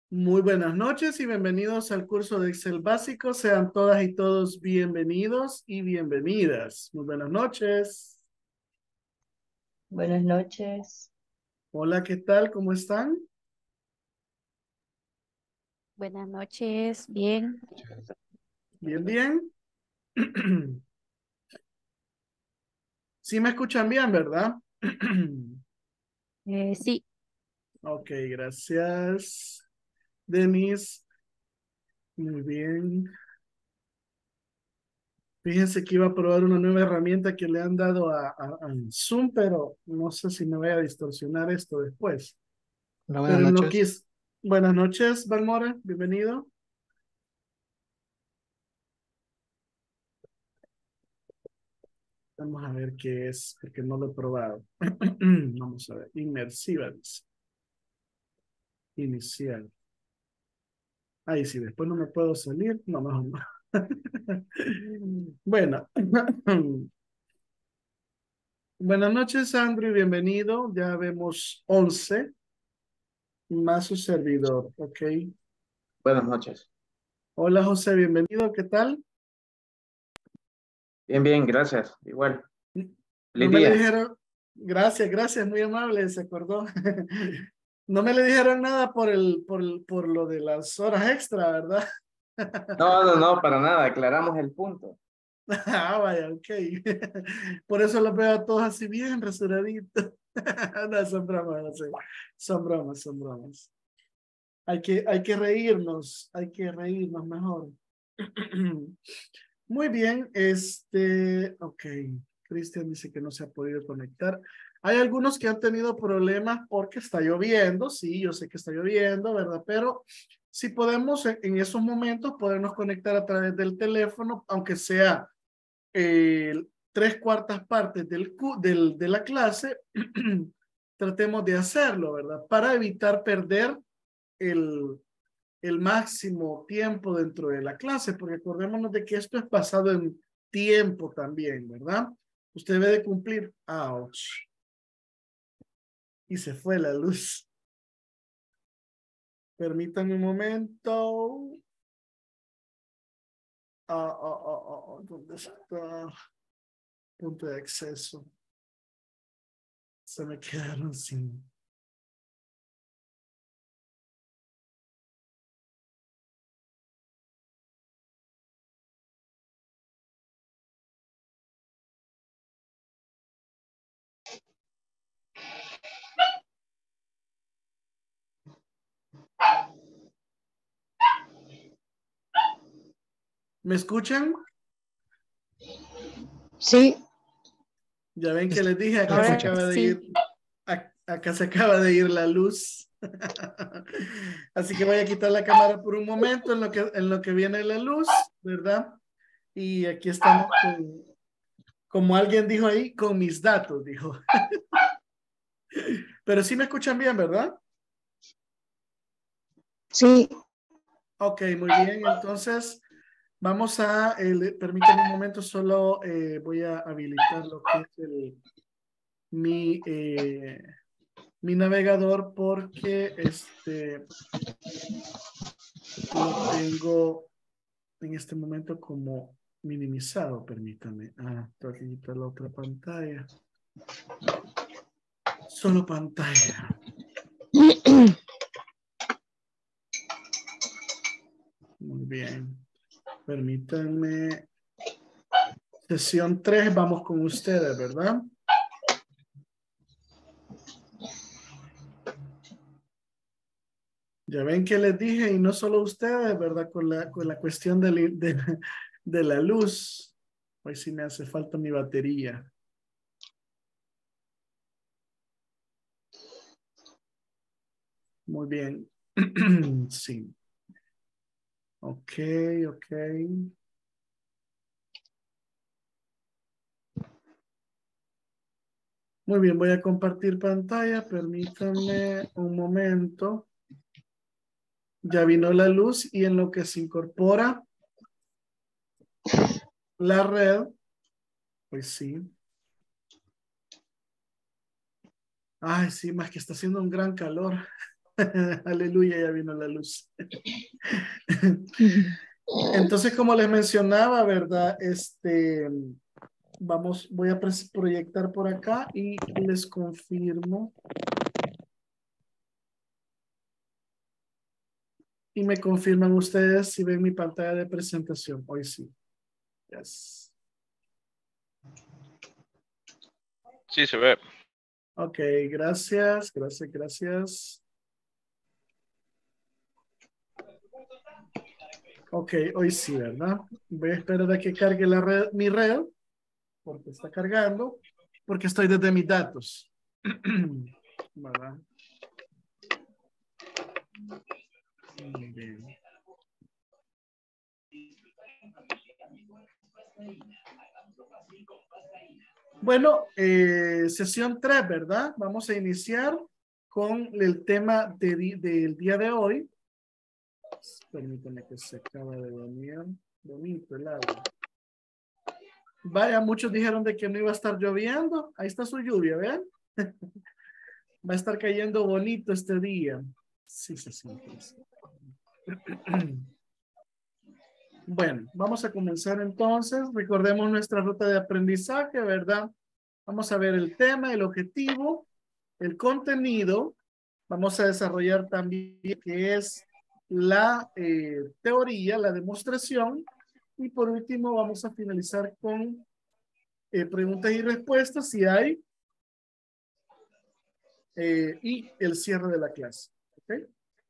Muy buenas noches y bienvenidos al curso de Excel básico. Sean todas y todos bienvenidos y bienvenidas. Muy buenas noches. Buenas noches. Hola, ¿qué tal? ¿Cómo están? Buenas noches, bien. Bien, bien. Sí me escuchan bien, ¿verdad? Sí, Ok, gracias, Denise. Muy bien. Fíjense que iba a probar una nueva herramienta que le han dado a Zoom, pero no sé si me voy a distorsionar esto después. Hola, buenas Pero en lo que noches. es... Buenas noches, Balmora. Bienvenido. Vamos a ver qué es, porque no lo he probado. Vamos a ver. Inmersiva, dice. Inicial. Ahí sí, después no me puedo salir. No, mejor no. Bueno. Buenas noches, Andrew, y bienvenido. Ya vemos 11 más su servidor, ¿ok? Buenas noches. Hola, José, bienvenido. ¿Qué tal? Bien, bien, gracias. Igual. No Feliz me le día. dijeron, gracias, gracias, muy amable, se acordó. No me le dijeron nada por lo de las horas extra, ¿verdad? No, no, no, para nada. Aclaramos el punto. Ah, vaya, ok. Por eso los veo a todos así bien rasuraditos. No, son bromas, no sé. Son bromas, son bromas. Hay que reírnos mejor. Muy bien, ok. Cristian dice que no se ha podido conectar. Hay algunos que han tenido problemas porque está lloviendo, sí, yo sé que está lloviendo, ¿verdad? Pero si podemos en esos momentos podernos conectar a través del teléfono, aunque sea tres cuartas partes de la clase, tratemos de hacerlo, ¿verdad? Para evitar perder el, el máximo tiempo dentro de la clase, porque acordémonos de que esto es basado en tiempo también, ¿verdad? Usted debe de cumplir. Ouch. Y se fue la luz. Permítanme un momento. ¿Dónde está? Punto de acceso. Se me quedaron sin. ¿Me escuchan? Sí, Ya ven que les dije, Se acá se ahora escucha. acaba de sí. ir, acá se acaba de ir la luz. Así que voy a quitar la cámara por un momento en lo que viene la luz, ¿verdad? Y aquí estamos como alguien dijo ahí, con mis datos, dijo. Pero sí me escuchan bien, ¿verdad? sí. Ok, muy bien. Entonces, vamos a, permítanme un momento, solo voy a habilitar lo que es mi, eh, mi navegador porque lo tengo en este momento como minimizado, permítame. Tengo que quitar la otra pantalla. Solo pantalla. Muy bien. Permítanme. Sesión 3 vamos con ustedes, ¿verdad? Ya ven que les dije, y no solo ustedes, ¿verdad? Con la cuestión de la luz. Hoy sí me hace falta mi batería. Muy bien. Sí. Ok, ok. Muy bien, voy a compartir pantalla. Permítanme un momento. Ya vino la luz y en lo que se incorpora la red, pues sí. Ay, sí, más que está haciendo un gran calor. Aleluya, ya vino la luz. Entonces, como les mencionaba, ¿verdad? Voy a proyectar por acá y les confirmo. Y me confirman ustedes si ven mi pantalla de presentación. Hoy sí. Yes. Sí, se ve. Ok, gracias, gracias, gracias. Ok, hoy sí, ¿verdad? Voy a esperar a que cargue mi red, porque está cargando, porque estoy desde mis datos. ¿Verdad? Muy bien. Bueno, sesión 3, ¿verdad? Vamos a iniciar con el tema del día de hoy. Permítame que se acaba de venir. Bonito el agua. Vaya, muchos dijeron de que no iba a estar lloviendo. Ahí está su lluvia, ¿vean? Va a estar cayendo bonito este día. Sí, se siente así. Bueno, vamos a comenzar entonces. Recordemos nuestra ruta de aprendizaje, ¿verdad? Vamos a ver el tema, el objetivo, el contenido. Vamos a desarrollar también qué es la teoría, la demostración. Y por último, vamos a finalizar con preguntas y respuestas, si hay, y el cierre de la clase. ¿Okay?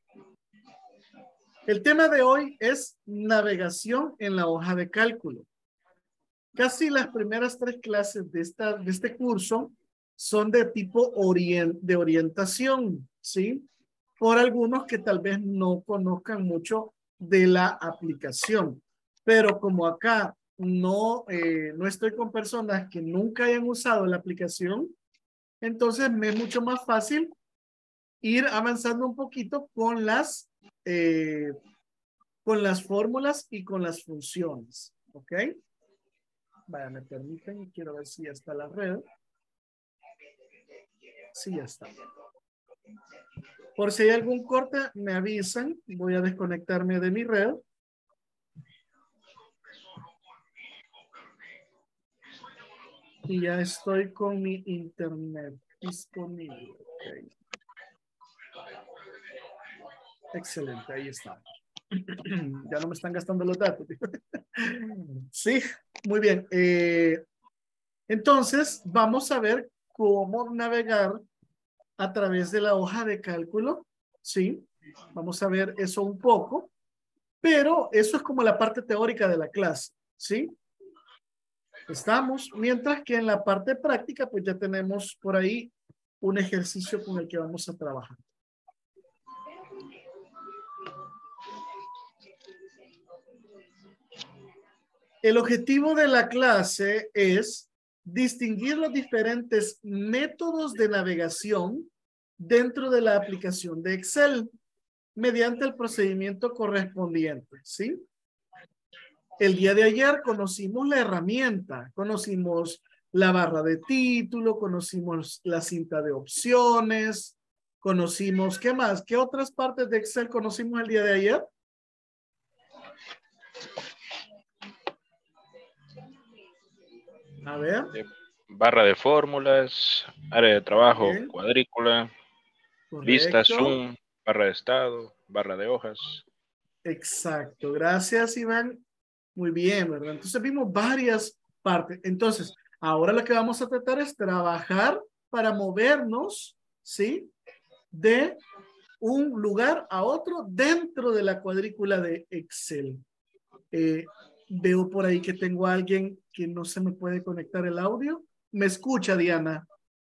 El tema de hoy es navegación en la hoja de cálculo. Casi las primeras 3 clases de este curso son de tipo de orientación, ¿sí? Por algunos que tal vez no conozcan mucho de la aplicación. Pero como acá no estoy con personas que nunca hayan usado la aplicación, entonces me es mucho más fácil ir avanzando un poquito con las fórmulas y con las funciones. ¿Ok? Vaya, me permiten, quiero ver si ya está la red. Sí, ya está. Por si hay algún corte, me avisan. Voy a desconectarme de mi red. Y ya estoy con mi internet disponible. Okay. Excelente, ahí está. Ya no me están gastando los datos. Sí, muy bien. Entonces, vamos a ver cómo navegar a través de la hoja de cálculo. Sí, vamos a ver eso un poco. Pero eso es como la parte teórica de la clase. ¿Sí? Estamos, mientras que en la parte práctica, pues ya tenemos por ahí un ejercicio con el que vamos a trabajar. El objetivo de la clase es distinguir los diferentes métodos de navegación dentro de la aplicación de Excel mediante el procedimiento correspondiente, ¿sí? El día de ayer conocimos la herramienta, conocimos la barra de título, conocimos la cinta de opciones, conocimos, ¿qué más? ¿Qué otras partes de Excel conocimos el día de ayer? A ver. Barra de fórmulas, área de trabajo, Bien. cuadrícula, lista, Correcto. zoom, barra de estado, barra de hojas. Exacto. Gracias, Iván. Muy bien, ¿verdad? Entonces vimos varias partes. Entonces, ahora lo que vamos a tratar es trabajar para movernos, ¿sí? De un lugar a otro dentro de la cuadrícula de Excel. Veo por ahí que tengo a alguien que no se me puede conectar el audio. ¿Me escucha, Diana?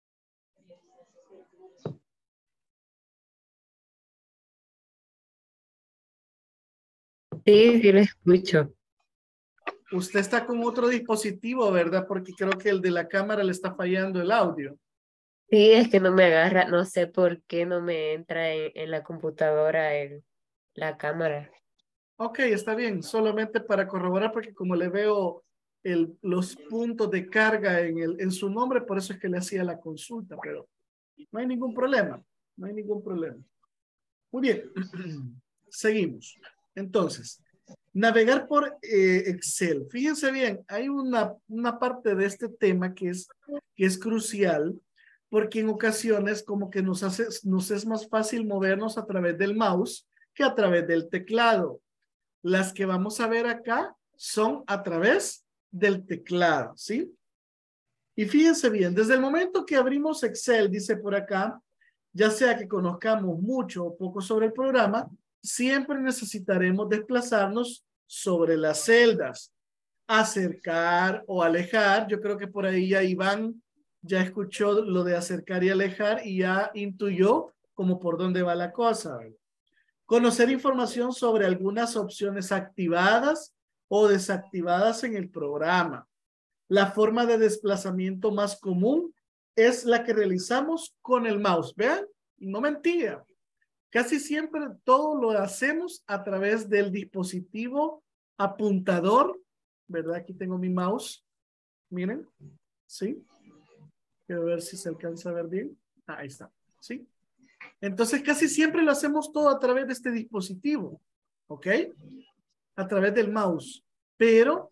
Sí, sí lo escucho. Usted está con otro dispositivo, ¿verdad? Porque creo que el de la cámara le está fallando el audio. Sí, es que no me agarra, no sé por qué no me entra en la computadora la cámara. Ok, está bien. Solamente para corroborar, porque como le veo los puntos de carga en su nombre, por eso es que le hacía la consulta, pero no hay ningún problema. No hay ningún problema. Muy bien. Seguimos. Entonces, navegar por Excel. Fíjense bien, hay una parte de este tema que es crucial, porque en ocasiones como que nos es más fácil movernos a través del mouse que a través del teclado. Las que vamos a ver acá son a través del teclado, ¿sí? Y fíjense bien, desde el momento que abrimos Excel, dice por acá, ya sea que conozcamos mucho o poco sobre el programa, siempre necesitaremos desplazarnos sobre las celdas, acercar o alejar. Yo creo que por ahí ya Iván ya escuchó lo de acercar y alejar y ya intuyó como por dónde va la cosa. Conocer información sobre algunas opciones activadas o desactivadas en el programa. La forma de desplazamiento más común es la que realizamos con el mouse. Vean, no mentira. Casi siempre todo lo hacemos a través del dispositivo apuntador, ¿verdad? Aquí tengo mi mouse. Miren, ¿sí? Quiero ver si se alcanza a ver bien. Ah, ahí está, ¿sí? Entonces casi siempre lo hacemos todo a través de este dispositivo, ¿ok? A través del mouse. Pero,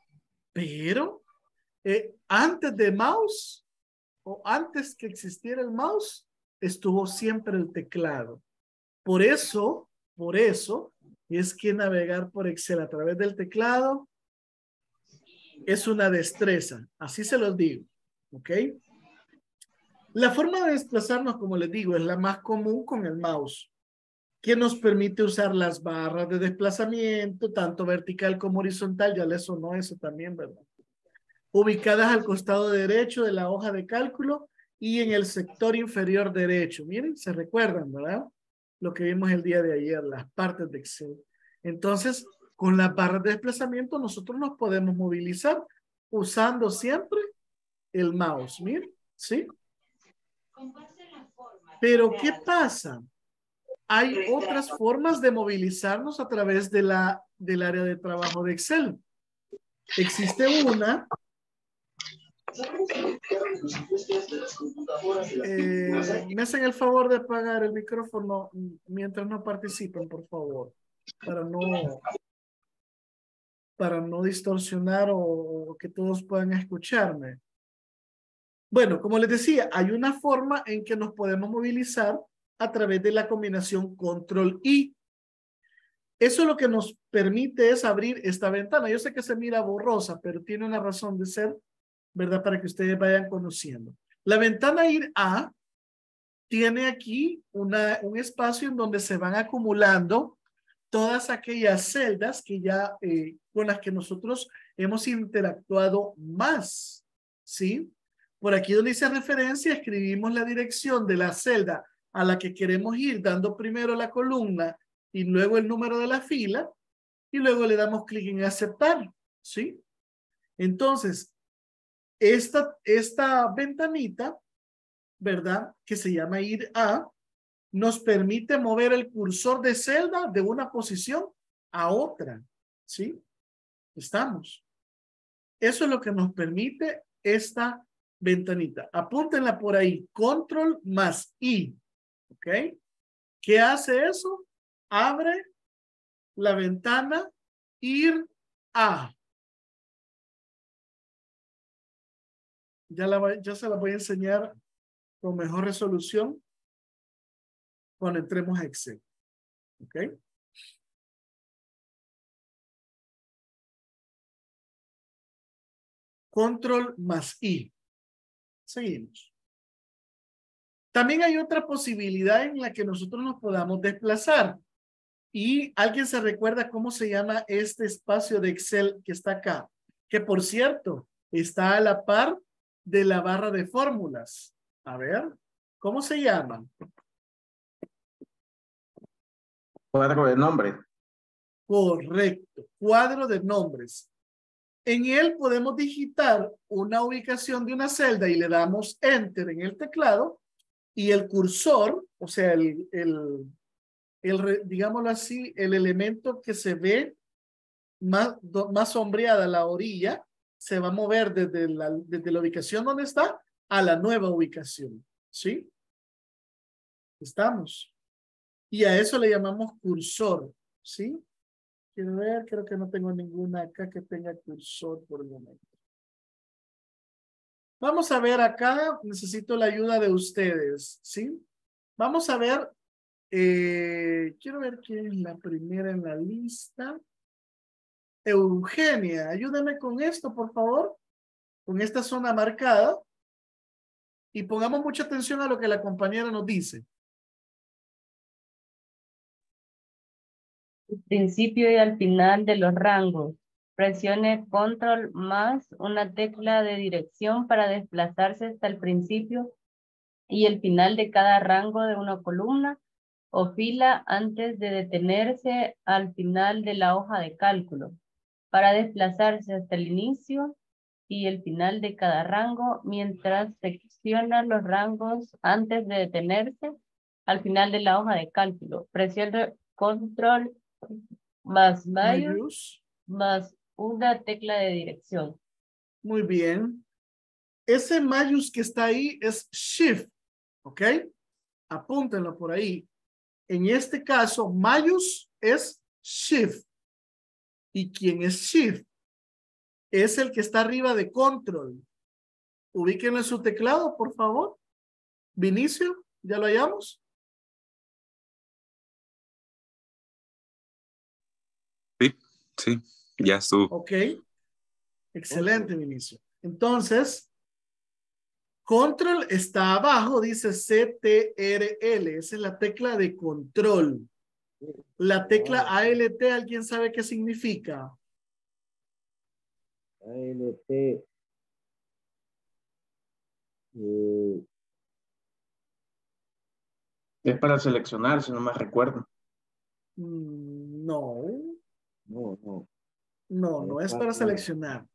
antes de mouse o antes que existiera el mouse, estuvo siempre el teclado. Por eso es que navegar por Excel a través del teclado es una destreza. Así se los digo, ¿ok? La forma de desplazarnos, como les digo, es la más común con el mouse, que nos permite usar las barras de desplazamiento, tanto vertical como horizontal. Ya les sonó eso también, ¿verdad? Ubicadas al costado derecho de la hoja de cálculo y en el sector inferior derecho. Miren, se recuerdan, ¿verdad? Lo que vimos el día de ayer, las partes de Excel. Entonces, con las barras de desplazamiento, nosotros nos podemos movilizar usando siempre el mouse. Miren, ¿sí? Pero, ¿qué pasa? Hay otras formas de movilizarnos a través del área de trabajo de Excel. Existe una. Me hacen el favor de apagar el micrófono mientras no participen, por favor, para no distorsionar o que todos puedan escucharme. Bueno, como les decía, hay una forma en que nos podemos movilizar a través de la combinación Control-I. Eso lo que nos permite es abrir esta ventana. Yo sé que se mira borrosa, pero tiene una razón de ser, ¿verdad? Para que ustedes vayan conociendo. La ventana Ir A tiene aquí un espacio en donde se van acumulando todas aquellas celdas que ya con las que nosotros hemos interactuado más, ¿sí? Por aquí donde dice referencia, escribimos la dirección de la celda a la que queremos ir, dando primero la columna y luego el número de la fila, y luego le damos clic en aceptar, ¿sí? Entonces, esta ventanita, ¿verdad? Que se llama Ir A, nos permite mover el cursor de celda de una posición a otra, ¿sí? Estamos. Eso es lo que nos permite esta ventanita. Apúntenla por ahí, Control más I, ¿ok? ¿Qué hace eso? Abre la ventana Ir A. Ya se la voy a enseñar con mejor resolución cuando entremos a Excel. ¿Ok? Control más I. Seguimos. También hay otra posibilidad en la que nosotros nos podamos desplazar. ¿Y alguien se recuerda cómo se llama este espacio de Excel que está acá? Que por cierto, está a la par de la barra de fórmulas. A ver, ¿cómo se llama? Cuadro de nombre. Correcto, cuadro de nombres. En él podemos digitar una ubicación de una celda y le damos Enter en el teclado y el cursor, o sea, digámoslo así, el elemento que se ve más sombreada la orilla, se va a mover desde la ubicación donde está a la nueva ubicación, ¿sí? Estamos. Y a eso le llamamos cursor, ¿sí? Quiero ver, creo que no tengo ninguna acá que tenga cursor por el momento. Vamos a ver acá, necesito la ayuda de ustedes, ¿sí? Vamos a ver, quiero ver quién es la primera en la lista. Eugenia, ayúdame con esto, por favor, con esta zona marcada. Y pongamos mucha atención a lo que la compañera nos dice. Al principio y al final de los rangos. Presione control más una tecla de dirección para desplazarse hasta el principio y el final de cada rango de una columna o fila antes de detenerse al final de la hoja de cálculo, para desplazarse hasta el inicio y el final de cada rango mientras secciona los rangos antes de detenerse al final de la hoja de cálculo. Presione control más mayús más una tecla de dirección. Muy bien. Ese mayús que está ahí es shift, ¿ok? Apúntenlo por ahí. En este caso, mayús es shift. ¿Y quién es shift? Es el que está arriba de control. Ubíquenlo en su teclado, por favor. Vinicio, ¿ya lo hallamos? Sí, ya estuvo. Ok. Excelente, Vinicio. Entonces, control está abajo, dice CTRL. Esa es la tecla de control. La tecla ALT, ¿alguien sabe qué significa? ALT. Es para seleccionar, si no me recuerdo. No, No. no es para seleccionar.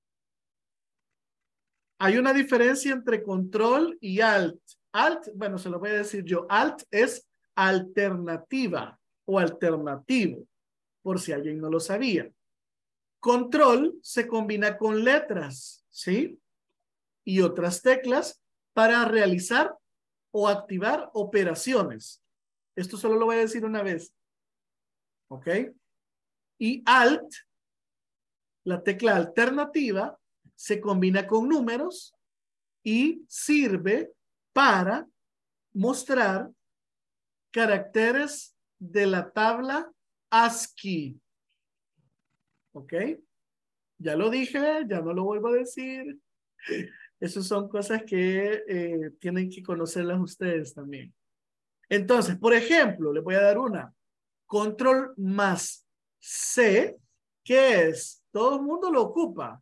Hay una diferencia entre control y alt. Alt, bueno, se lo voy a decir yo. Alt es alternativa o alternativo, por si alguien no lo sabía. Control se combina con letras, ¿sí? Y otras teclas para realizar o activar operaciones. Esto solo lo voy a decir una vez. ¿Ok? Y alt, la tecla alternativa, se combina con números y sirve para mostrar caracteres de la tabla ASCII. ¿Ok? Ya lo dije, ya no lo vuelvo a decir. Esas son cosas que tienen que conocerlas ustedes también. Entonces, por ejemplo, les voy a dar una. Control más C, ¿qué es? Todo el mundo lo ocupa.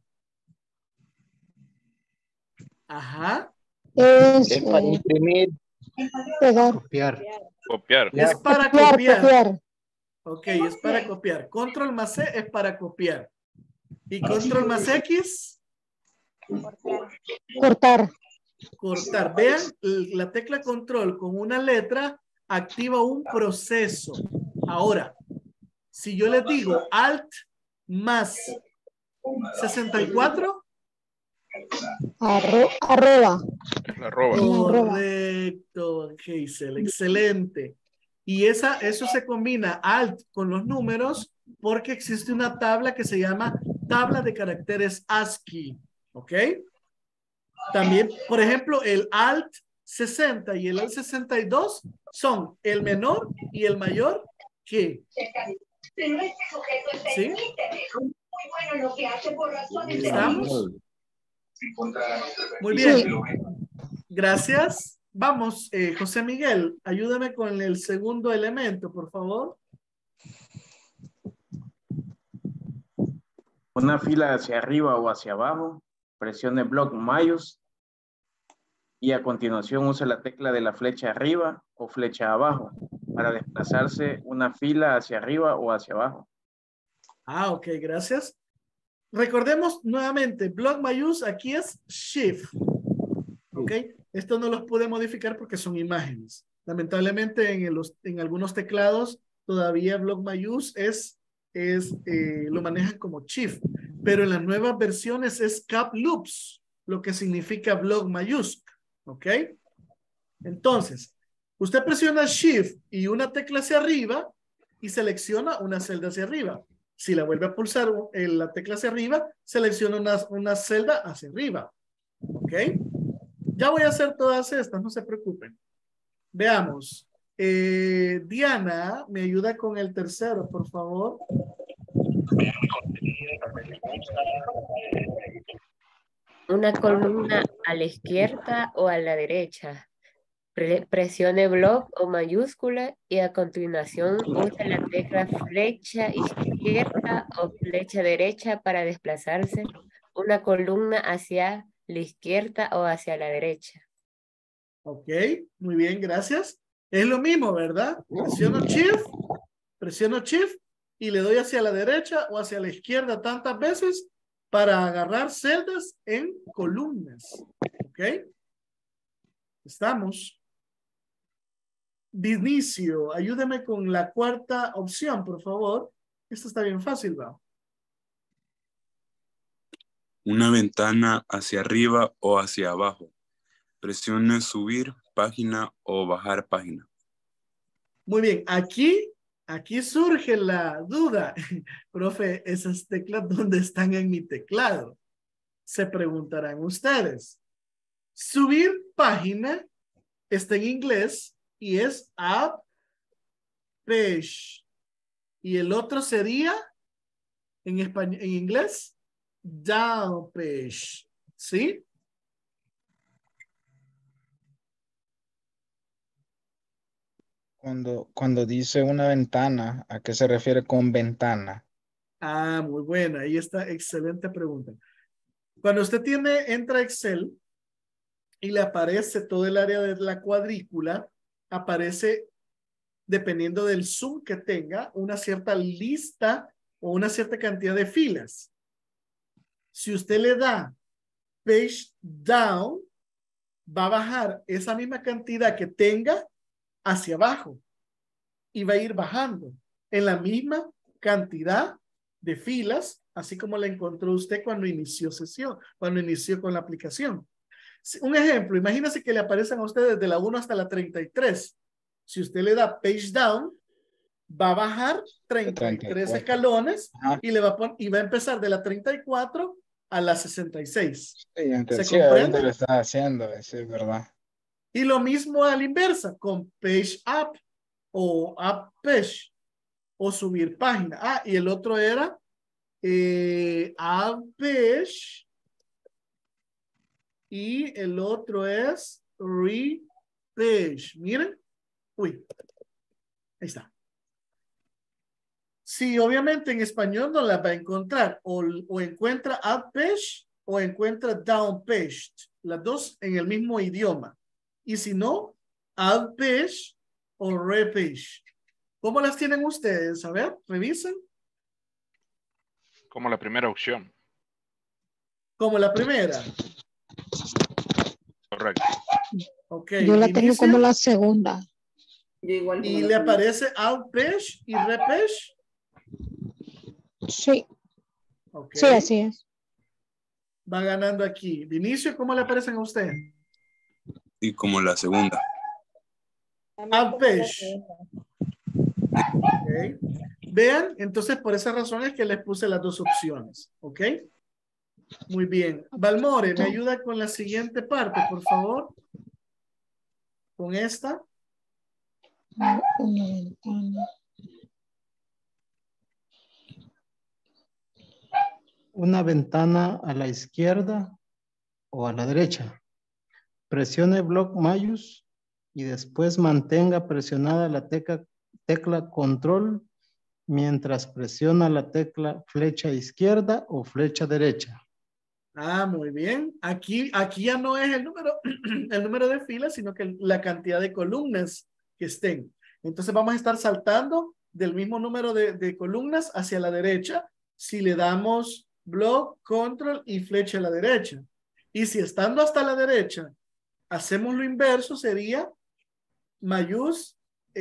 Ajá. Es para imprimir. Pegar. Copiar. Es para Copiar, copiar. copiar. Ok, es para copiar. Control más C es para copiar. ¿Y control más X? Cortar. Cortar. Vean, la tecla control con una letra activa un proceso. Ahora, si yo les digo Alt más 64. Arroba. La roba. Correcto, Hazel, excelente. Y eso se combina Alt con los números porque existe una tabla que se llama tabla de caracteres ASCII. ¿Ok? También, por ejemplo, el Alt 60 y el Alt 62 son el menor y el mayor que. ¿Sí? ¿Estamos? Muy bien. Gracias. Vamos, José Miguel, ayúdame con el segundo elemento, por favor. Una fila hacia arriba o hacia abajo, presione block mayús y a continuación use la tecla de la flecha arriba o flecha abajo para desplazarse una fila hacia arriba o hacia abajo. Ah, ok, gracias. Recordemos nuevamente, block mayús aquí es shift. Ok, esto no los pude modificar porque son imágenes. Lamentablemente en algunos teclados todavía block mayús lo manejan como shift, pero en las nuevas versiones es cap loops, lo que significa block mayúsculo. ¿Ok? Entonces, Usted presiona Shift y una tecla hacia arriba y selecciona una celda hacia arriba. Si la vuelve a pulsar la tecla hacia arriba, selecciona una celda hacia arriba. ¿Ok? Ya voy a hacer todas estas, no se preocupen. Veamos. Diana, ¿me ayuda con el tercero, por favor? Una columna a la izquierda o a la derecha. Presione bloc o mayúscula y a continuación use la tecla flecha izquierda o flecha derecha para desplazarse una columna hacia la izquierda o hacia la derecha. Ok, muy bien, gracias. Es lo mismo, ¿verdad? Presiono Shift y le doy hacia la derecha o hacia la izquierda tantas veces para agarrar celdas en columnas. ¿Ok? Estamos. Vinicio, ayúdeme con la cuarta opción, por favor. Esta está bien fácil, ¿va? Una ventana hacia arriba o hacia abajo. Presione subir página o bajar página. Muy bien, aquí surge la duda. Profe, esas teclas, ¿dónde están en mi teclado? Se preguntarán ustedes. Subir página está en inglés y es up page. Y el otro sería en español, en inglés, down page. ¿Sí? Cuando dice una ventana, ¿a qué se refiere con ventana? Ah, muy buena. Ahí está, excelente pregunta. Cuando usted entra a Excel y le aparece todo el área de la cuadrícula, aparece, dependiendo del zoom que tenga, una cierta lista o una cierta cantidad de filas. Si usted le da page down, va a bajar esa misma cantidad que tenga hacia abajo y va a ir bajando en la misma cantidad de filas, así como la encontró usted cuando inició sesión, cuando inició con la aplicación. Un ejemplo, imagínese que le aparecen a usted desde la 1 hasta la 33. Si usted le da page down, va a bajar 33 34. escalones Ajá. y va a empezar de la 34 a la 66. Sí, ¿Se sí, ahorita comprende? lo está haciendo, sí, es verdad. Y lo mismo a la inversa, con page up o up page o subir página. Ah, y el otro era up page y el otro es re page. Miren. Uy, ahí está. Sí, obviamente en español no la va a encontrar. O encuentra up page o encuentra down page. Las dos en el mismo idioma. Y si no, up page o re page. ¿Cómo las tienen ustedes? A ver, revisen. Como la primera opción. Como la primera. Correcto. Ok. Yo la tengo Inicio. como la segunda. Y le aparece out page y re page. Sí, Ok. sí, así es. Va ganando aquí. De inicio, ¿cómo le aparecen a usted? Y como la segunda. Out page. Ok. Vean, entonces por esa razón es que les puse las dos opciones. Ok. Muy bien. Balmore, ¿me ayuda con la siguiente parte, por favor? Con esta. Una ventana. Una ventana a la izquierda o a la derecha. Presione bloc mayús y después mantenga presionada la tecla control mientras presiona la tecla flecha izquierda o flecha derecha. Ah, muy bien. Aquí ya no es el número de filas, sino que la cantidad de columnas que estén. Entonces vamos a estar saltando del mismo número de columnas hacia la derecha si le damos block, control y flecha a la derecha. Y si estando hasta la derecha hacemos lo inverso, sería mayús,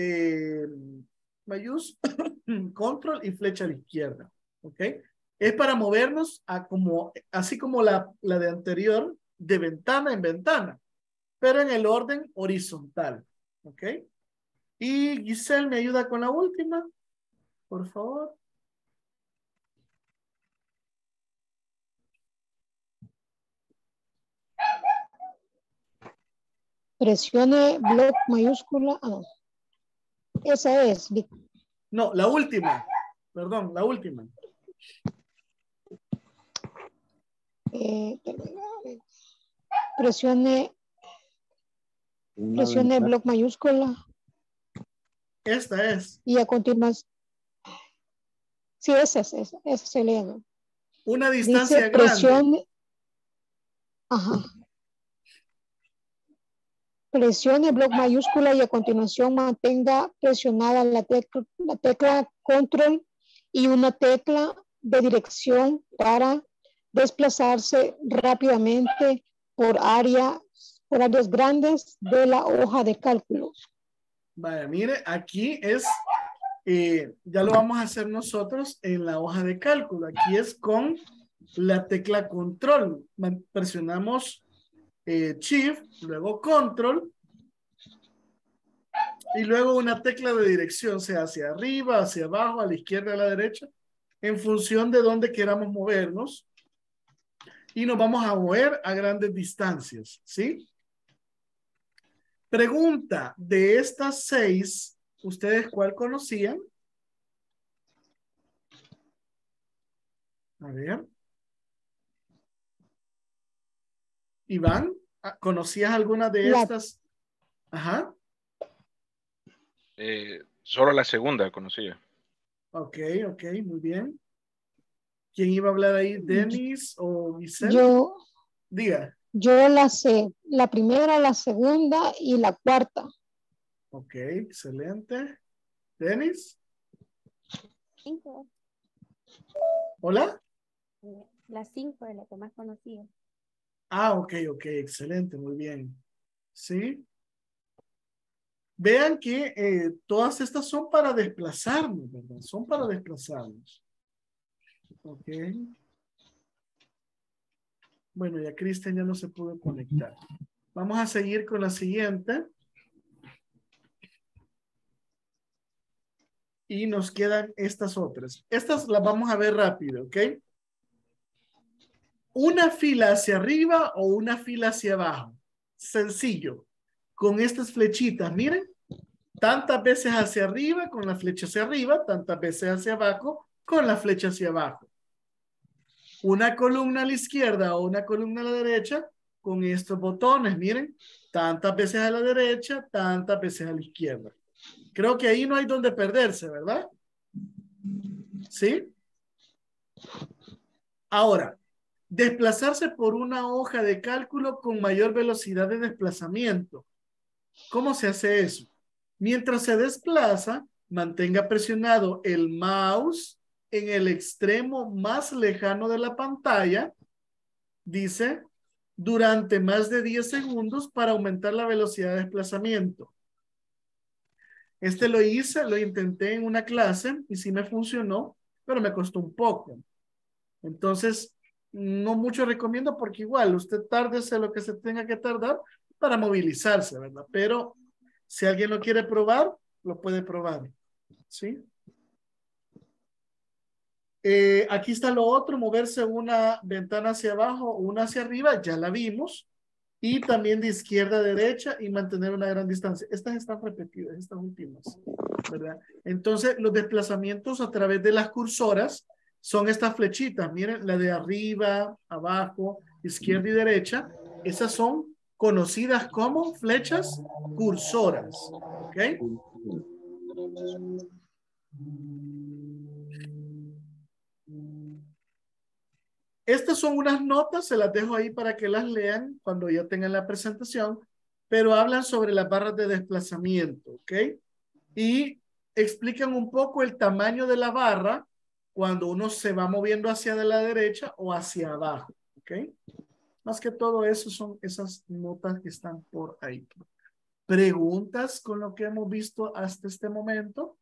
control y flecha a la izquierda. ¿Ok? Es para movernos así como la de anterior, de ventana en ventana, pero en el orden horizontal. ¿Ok? Y Giselle, ¿me ayuda con la última? Por favor. Presione bloc mayúscula. Ah, no. Esa es. No, la última. Perdón, la última. Presione bloc mayúscula. Esta es. Y a continuación. Sí, esa se lee. Una distancia Dice, grande. presione. Ajá. Presione bloc mayúscula y a continuación mantenga presionada la tecla control y una tecla de dirección para desplazarse rápidamente por áreas grandes de la hoja de cálculo. Vaya, mire, aquí es, ya lo vamos a hacer nosotros en la hoja de cálculo. Aquí es con la tecla control. Presionamos Shift, luego Control, y luego una tecla de dirección, sea hacia arriba, hacia abajo, a la izquierda, a la derecha, en función de dónde queramos movernos. Y nos vamos a mover a grandes distancias, ¿sí? Pregunta, de estas 6, ¿ustedes cuál conocían? A ver. Iván, ¿conocías alguna de estas? Ajá. Solo la segunda conocía. Ok, muy bien. ¿Quién iba a hablar ahí? ¿Denis o Giselle? Yo. Diga. Yo la sé, la primera, la segunda y la cuarta. Ok, excelente. ¿Denis? 5. ¿Hola? La 5 es la que más conocía. Ah, ok, excelente, muy bien. ¿Sí? Vean que todas estas son para desplazarnos, ¿verdad? Son para desplazarnos. Ok. Bueno, ya Cristian ya no se pudo conectar. Vamos a seguir con la siguiente. Y nos quedan estas otras. Estas las vamos a ver rápido, ¿ok? Una fila hacia arriba o una fila hacia abajo. Sencillo. Con estas flechitas, miren. Tantas veces hacia arriba con la flecha hacia arriba, tantas veces hacia abajo con la flecha hacia abajo. Una columna a la izquierda o una columna a la derecha con estos botones, miren. Tantas veces a la derecha, tantas veces a la izquierda. Creo que ahí no hay donde perderse, ¿verdad? ¿Sí? Ahora, desplazarse por una hoja de cálculo con mayor velocidad de desplazamiento. ¿Cómo se hace eso? Mientras se desplaza, mantenga presionado el mouse en el extremo más lejano de la pantalla, dice, durante más de 10 segundos para aumentar la velocidad de desplazamiento. Este lo hice, lo intenté en una clase y sí me funcionó, pero me costó un poco. Entonces, no mucho recomiendo porque igual usted tárdese lo que se tenga que tardar para movilizarse, ¿verdad? Pero si alguien lo quiere probar, lo puede probar. ¿Sí? Aquí está lo otro, moverse una ventana hacia abajo, una hacia arriba, ya la vimos. Y también de izquierda a derecha y mantener una gran distancia. Estas están repetidas, estas últimas, ¿verdad? Entonces, los desplazamientos a través de las cursoras son estas flechitas. Miren, la de arriba, abajo, izquierda y derecha. Esas son conocidas como flechas cursoras. ¿Ok? Estas son unas notas, se las dejo ahí para que las lean cuando ya tengan la presentación, pero hablan sobre las barras de desplazamiento, ¿ok? Y explican un poco el tamaño de la barra cuando uno se va moviendo hacia de la derecha o hacia abajo, ¿ok? Más que todo eso son esas notas que están por ahí. ¿Preguntas con lo que hemos visto hasta este momento?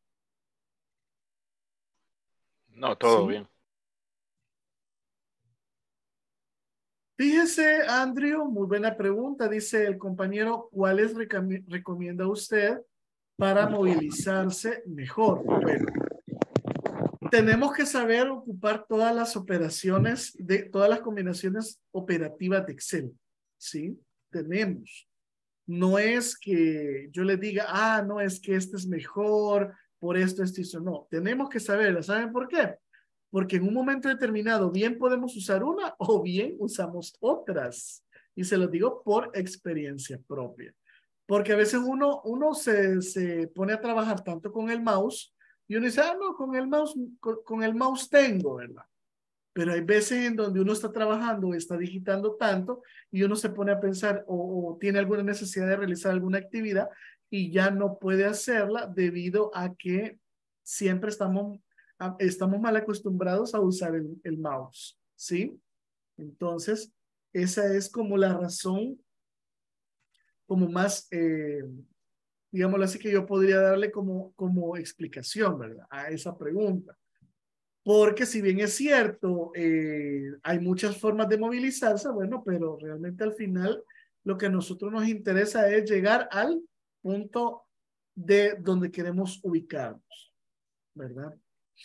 No, todo ¿Sí? bien. Fíjese, Andrew, muy buena pregunta. Dice el compañero, ¿cuáles recomienda usted para movilizarse mejor? Bueno, tenemos que saber ocupar todas las operaciones, todas las combinaciones operativas de Excel. ¿Sí? Tenemos. No es que yo le diga, no, es que este es mejor, por esto, y eso. No, tenemos que saberla. ¿Saben por qué? Porque en un momento determinado bien podemos usar una o bien usamos otras. Y se lo digo por experiencia propia. Porque a veces uno se pone a trabajar tanto con el mouse y uno dice, no, con el mouse tengo, ¿verdad? Pero hay veces en donde uno está trabajando, está digitando tanto y uno se pone a pensar o tiene alguna necesidad de realizar alguna actividad y ya no puede hacerla debido a que siempre estamos mal acostumbrados a usar el mouse, ¿sí? Entonces, esa es como la razón, como más, digámoslo así, que yo podría darle como explicación, ¿verdad? A esa pregunta. Porque si bien es cierto, hay muchas formas de movilizarse, bueno, pero realmente al final lo que a nosotros nos interesa es llegar al punto de donde queremos ubicarnos, ¿verdad?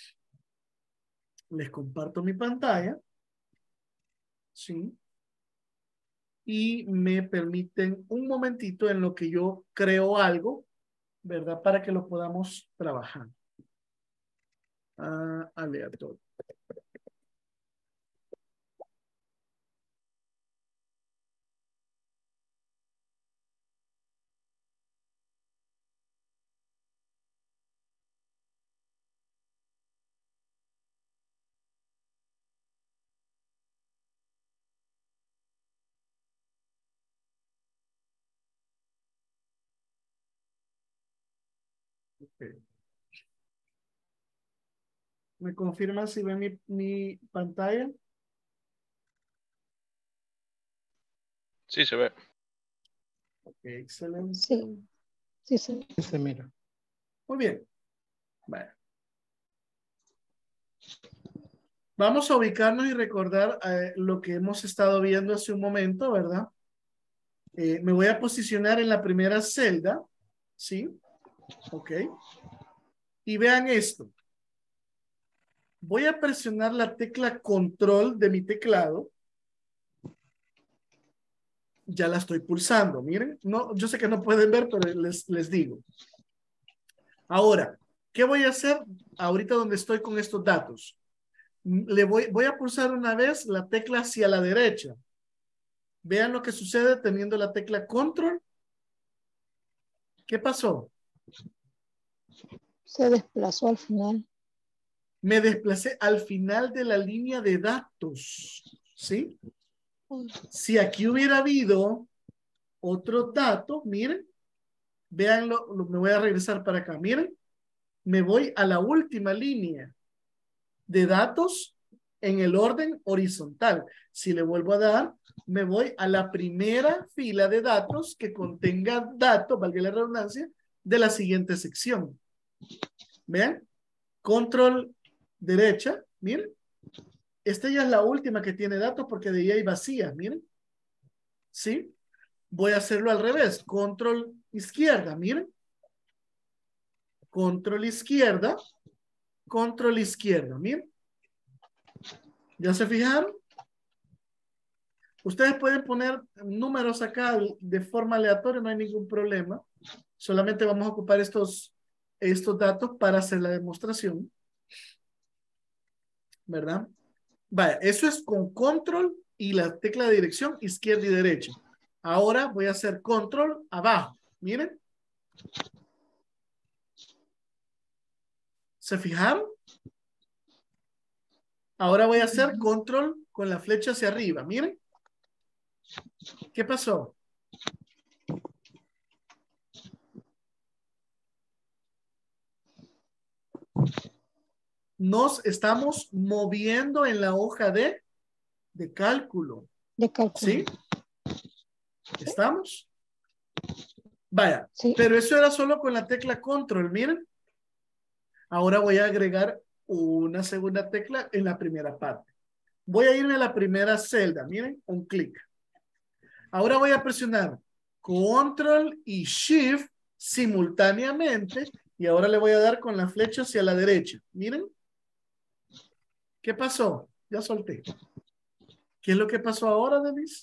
Les comparto mi pantalla, ¿sí? Y me permiten un momentito en lo que yo creo algo, ¿verdad? Para que lo podamos trabajar. Aleatorio. Okay. ¿Me confirma si ven mi pantalla? Sí, se ve. Ok, excelente. Sí, sí, sí. Se mira. Muy bien. Bueno. Vamos a ubicarnos y recordar lo que hemos estado viendo hace un momento, ¿verdad? Me voy a posicionar en la primera celda, ¿sí? Ok. Y vean esto. Voy a presionar la tecla control de mi teclado. Ya la estoy pulsando, miren. No, yo sé que no pueden ver, pero les digo. Ahora, ¿qué voy a hacer ahorita donde estoy con estos datos? Voy a pulsar una vez la tecla hacia la derecha. Vean lo que sucede teniendo la tecla control. ¿Qué pasó? Se desplazó al final. Me desplacé al final de la línea de datos, ¿sí? Si aquí hubiera habido otro dato, miren, véanlo, me voy a regresar para acá, miren, me voy a la última línea de datos en el orden horizontal. Si le vuelvo a dar, me voy a la primera fila de datos que contenga datos, valga la redundancia, de la siguiente sección. ¿Vean? Control derecha, miren. Esta ya es la última que tiene datos porque de ahí hay vacías, miren. ¿Sí? Voy a hacerlo al revés. Control izquierda, miren. Control izquierda. Control izquierda, miren. ¿Ya se fijaron? Ustedes pueden poner números acá de forma aleatoria, no hay ningún problema. Solamente vamos a ocupar estos datos para hacer la demostración. ¿Verdad? Vaya, eso es con control y la tecla de dirección izquierda y derecha. Ahora voy a hacer control abajo. Miren. ¿Se fijaron? Ahora voy a hacer control con la flecha hacia arriba. Miren. ¿Qué pasó? Nos estamos moviendo en la hoja de cálculo. De cálculo. ¿Sí? ¿Estamos? Vaya, sí. Pero eso era solo con la tecla control, miren. Ahora voy a agregar una segunda tecla en la primera parte. Voy a irme a la primera celda. Miren, un clic. Ahora voy a presionar Control y Shift simultáneamente. Y ahora le voy a dar con la flecha hacia la derecha. Miren. ¿Qué pasó? Ya solté. ¿Qué es lo que pasó ahora, Denise?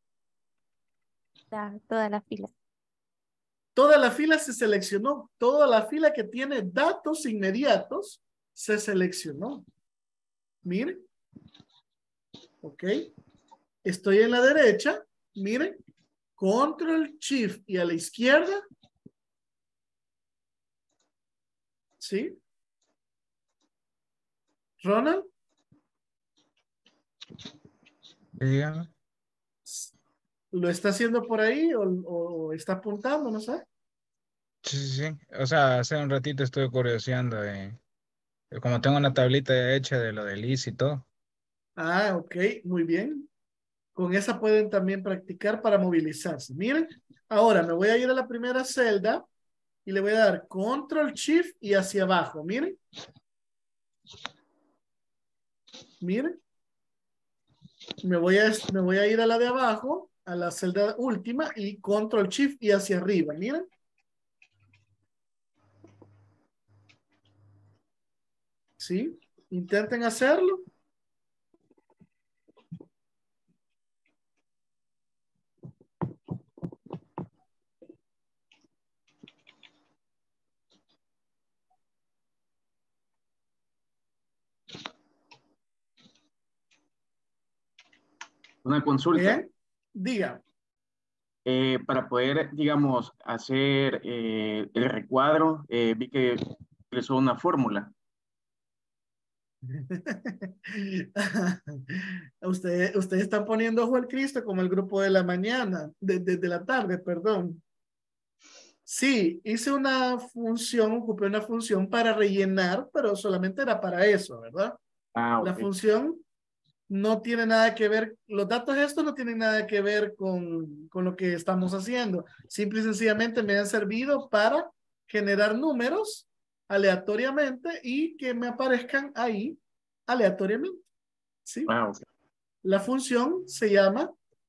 Toda la fila. Toda la fila se seleccionó. Toda la fila que tiene datos inmediatos se seleccionó. Miren. Ok. Estoy en la derecha. Miren. Control, Shift y a la izquierda. ¿Sí? Ronald. Dígame. ¿Lo está haciendo por ahí o está apuntando? No sé. Sí, sí, sí. O sea, hace un ratito estuve curioseando. Como tengo una tablita hecha de lo del IS y todo. Ah, ok. Muy bien. Con esa pueden también practicar para movilizarse. Miren. Ahora me voy a ir a la primera celda y le voy a dar Control Shift y hacia abajo. Miren. Miren. Me voy a ir a la de abajo, a la celda última y Control Shift y hacia arriba. Miren. ¿Sí? Intenten hacerlo. Una consulta. Bien. Diga. Para poder, digamos, hacer el recuadro, vi que utilizó una fórmula. Ustedes están poniendo ojo al Cristo como el grupo de la mañana, de la tarde, perdón. Sí, hice una función, ocupé una función para rellenar, pero solamente era para eso, ¿verdad? Ah, La ok. función no tiene nada que ver, los datos estos no tienen nada que ver con lo que estamos haciendo. Simple y sencillamente me han servido para generar números aleatoriamente y que me aparezcan ahí aleatoriamente. ¿Sí? Ah, ok. La función se llama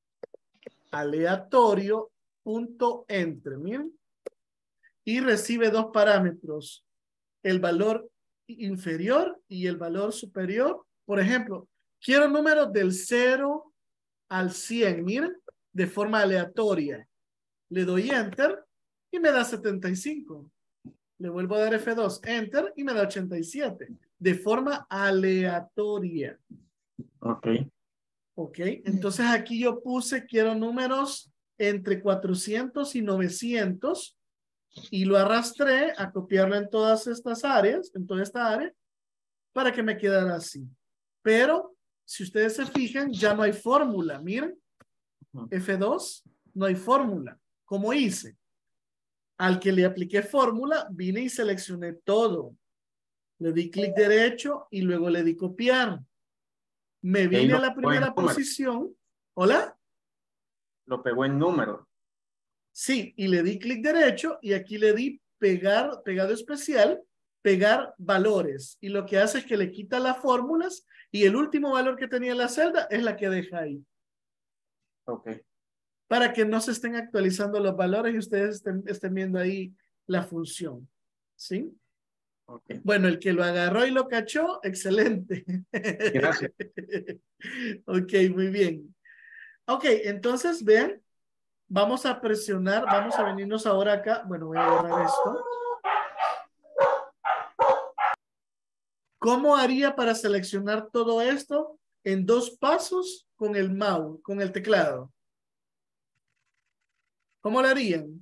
aleatorio.entre, miren, y recibe dos parámetros, el valor inferior y el valor superior. Por ejemplo, quiero números del 0 al 100, miren, de forma aleatoria. Le doy Enter y me da 75. Le vuelvo a dar F2, Enter y me da 87. De forma aleatoria. Ok. Ok, entonces aquí yo puse, quiero números entre 400 y 900 y lo arrastré a copiarlo en todas estas áreas, en toda esta área, para que me quedara así. Pero, si ustedes se fijan, ya no hay fórmula. Miren, F2, no hay fórmula. ¿Cómo hice? Al que le apliqué fórmula, vine y seleccioné todo. Le di clic derecho y luego le di copiar. Me Y ahí vine a lo la pegó en primera número. posición. ¿Hola? Lo pegó en número. Sí, y le di clic derecho y aquí le di pegar, pegado especial, pegar valores. Y lo que hace es que le quita las fórmulas y el último valor que tenía en la celda es la que deja ahí. Ok. Para que no se estén actualizando los valores y ustedes estén viendo ahí la función. ¿Sí? Ok. Bueno, el que lo agarró y lo cachó, excelente. Gracias. Ok, muy bien. Ok, entonces vean, vamos a presionar, vamos a venirnos ahora acá. Bueno, voy a borrar esto. ¿Cómo haría para seleccionar todo esto en 2 pasos con el mouse, con el teclado? ¿Cómo lo harían?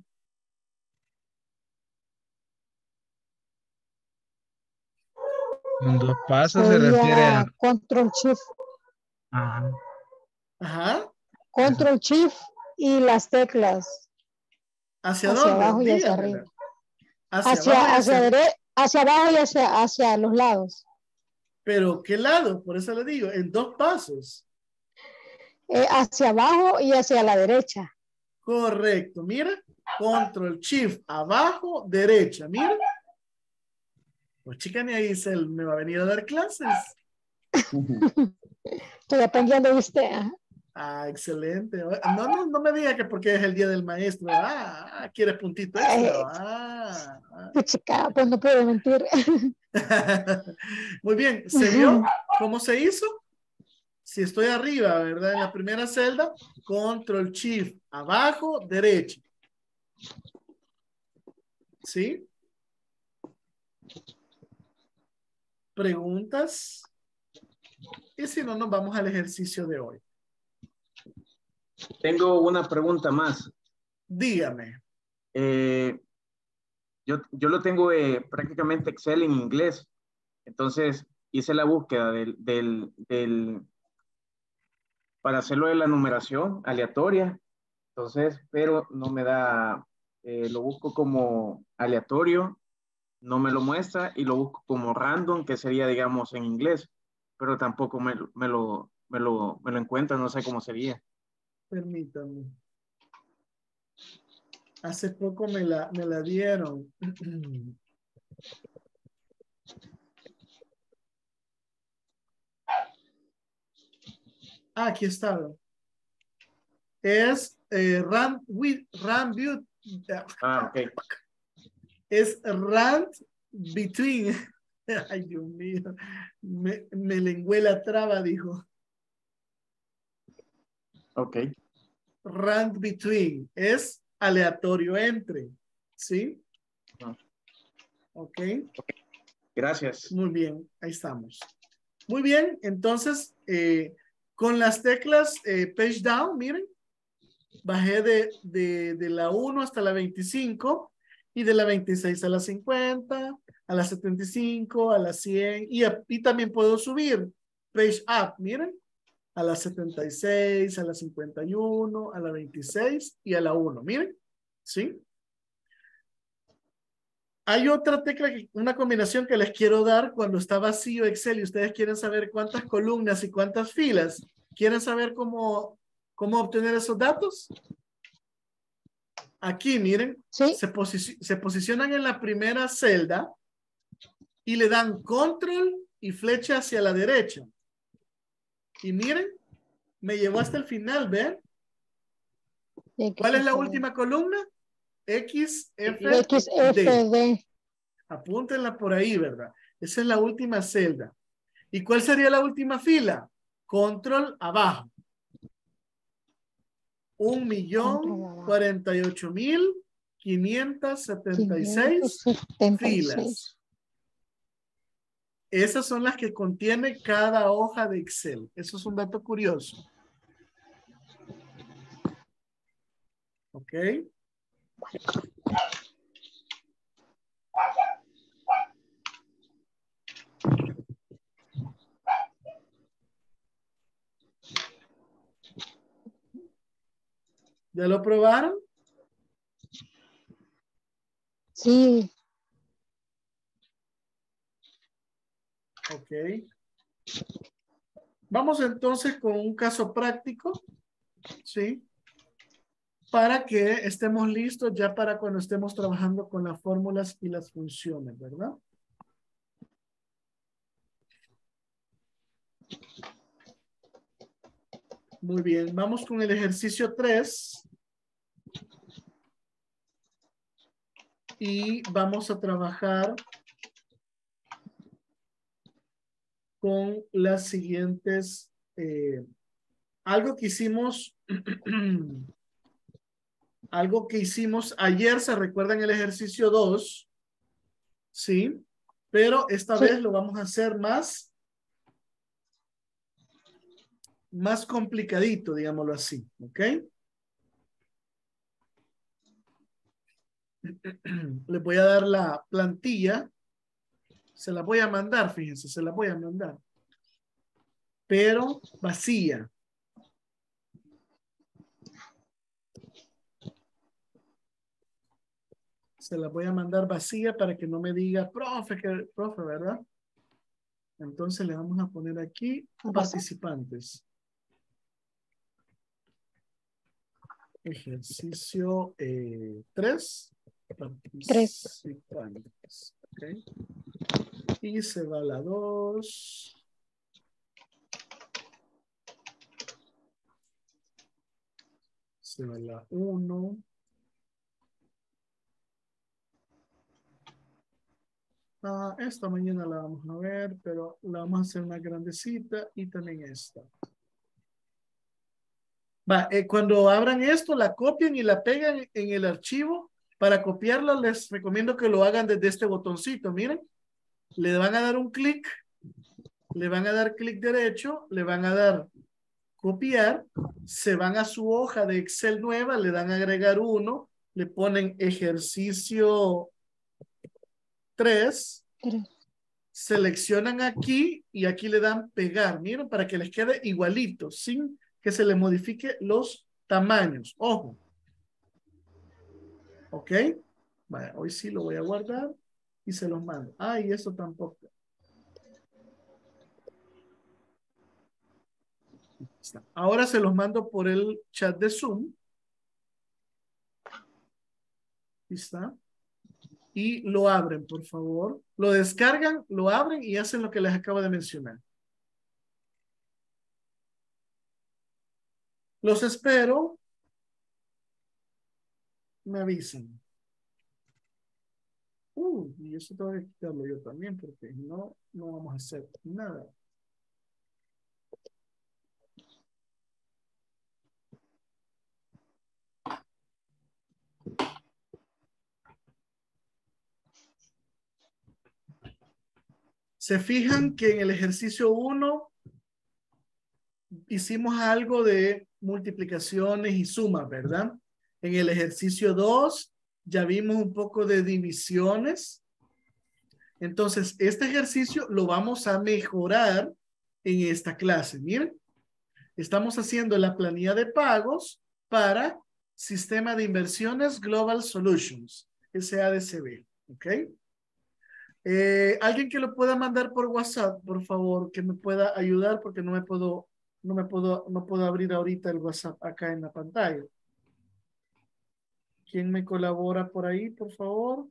En 2 pasos se refiere a... Sería Control Shift. Ajá. Ajá. Control Shift y las teclas. ¿Hacia Hacia dónde? abajo y hacia Dígamela. arriba. Hacia abajo y Hacia abajo y hacia los lados. Pero, ¿qué lado? Por eso le digo, en 2 pasos. Hacia abajo y hacia la derecha. Correcto. Mira. Control Shift abajo, derecha. Mira. Pues chica, ni ahí me va a venir a dar clases. Estoy aprendiendo de usted. Ah, excelente. No me diga que porque es el día del maestro. Quiere puntito extra. Chica, pues no puedo mentir. Muy bien. ¿Se vio cómo se hizo? Si estoy arriba, ¿verdad? En la primera celda, Control Shift. Abajo, derecha. ¿Sí? ¿Preguntas? Y si no, nos vamos al ejercicio de hoy. Tengo una pregunta más. Dígame. Yo lo tengo prácticamente Excel en inglés. Entonces hice la búsqueda para hacerlo de la numeración aleatoria. Entonces, pero no me da, lo busco como aleatorio, no me lo muestra y lo busco como random, que sería, digamos, en inglés, pero tampoco me lo encuentra, no sé cómo sería. Permítame. Hace poco me la dieron. Aquí está. Es Rand View. Ok. Es Rand Between. Ay, Dios mío. Me lengué la traba, dijo. Ok. Rand Between. Es aleatorio entre. ¿Sí? Ok. Gracias. Muy bien. Ahí estamos. Muy bien. Entonces, con las teclas page down, miren. Bajé de la 1 hasta la 25 y de la 26 a la 50, a la 75, a la 100 y también puedo subir page up, miren, a la 76, a la 51, a la 26 y a la 1, miren, ¿sí? Hay otra tecla, una combinación que les quiero dar cuando está vacío Excel y ustedes quieren saber cuántas columnas y cuántas filas. ¿Quieren saber cómo obtener esos datos? Aquí, miren, ¿sí? se posicionan en la primera celda y le dan control y flecha hacia la derecha. Y miren, me llevó hasta el final, ¿ven? ¿Cuál es la última columna? XFD. XFD. Apúntenla por ahí, ¿verdad? Esa es la última celda. ¿Y cuál sería la última fila? Control abajo. 1.048.576 filas. Esas son las que contiene cada hoja de Excel. Eso es un dato curioso. ¿Ok? ¿Ya lo probaron? Sí. Ok. Vamos entonces con un caso práctico. ¿Sí? Para que estemos listos ya para cuando estemos trabajando con las fórmulas y las funciones, ¿verdad? Muy bien, vamos con el ejercicio 3. Y vamos a trabajar con las siguientes, algo que hicimos ayer, ¿se recuerdan el ejercicio 2? Sí, pero esta vez lo vamos a hacer más complicadito, digámoslo así, ¿ok? Les voy a dar la plantilla. Se la voy a mandar, fíjense, se la voy a mandar. Pero vacía. Se la voy a mandar vacía para que no me diga, profe, ¿verdad? Entonces le vamos a poner aquí participantes. Ejercicio 3. Participantes. Ok. Y se va la 2. Se va la 1. Esta mañana la vamos a ver, pero la vamos a hacer una grandecita y también esta. Va, cuando abran esto, la copian y la pegan en el archivo. Para copiarla, les recomiendo que lo hagan desde este botoncito. Miren, le van a dar un clic, le van a dar clic derecho, le van a dar copiar, se van a su hoja de Excel nueva, le dan a agregar 1, le ponen ejercicio 3, seleccionan aquí y aquí le dan pegar, miren, para que les quede igualito, sin que se le modifique los tamaños. Ojo. ¿Ok? Vale, hoy sí lo voy a guardar y se los mando. Y eso tampoco. Está. Ahora se los mando por el chat de Zoom. Aquí está. Y lo abren, por favor. Lo descargan, lo abren y hacen lo que les acabo de mencionar. Los espero. Me avisan. Y eso tengo que quitarlo yo también porque no vamos a hacer nada. Se fijan que en el ejercicio 1 hicimos algo de multiplicaciones y sumas, ¿verdad? En el ejercicio 2 ya vimos un poco de divisiones. Entonces, este ejercicio lo vamos a mejorar en esta clase. Miren, estamos haciendo la planilla de pagos para Sistema de Inversiones Global Solutions, SADCB, ¿ok? Alguien que lo pueda mandar por WhatsApp, por favor, que me pueda ayudar porque no puedo abrir ahorita el WhatsApp acá en la pantalla. ¿Quién me colabora por ahí, por favor?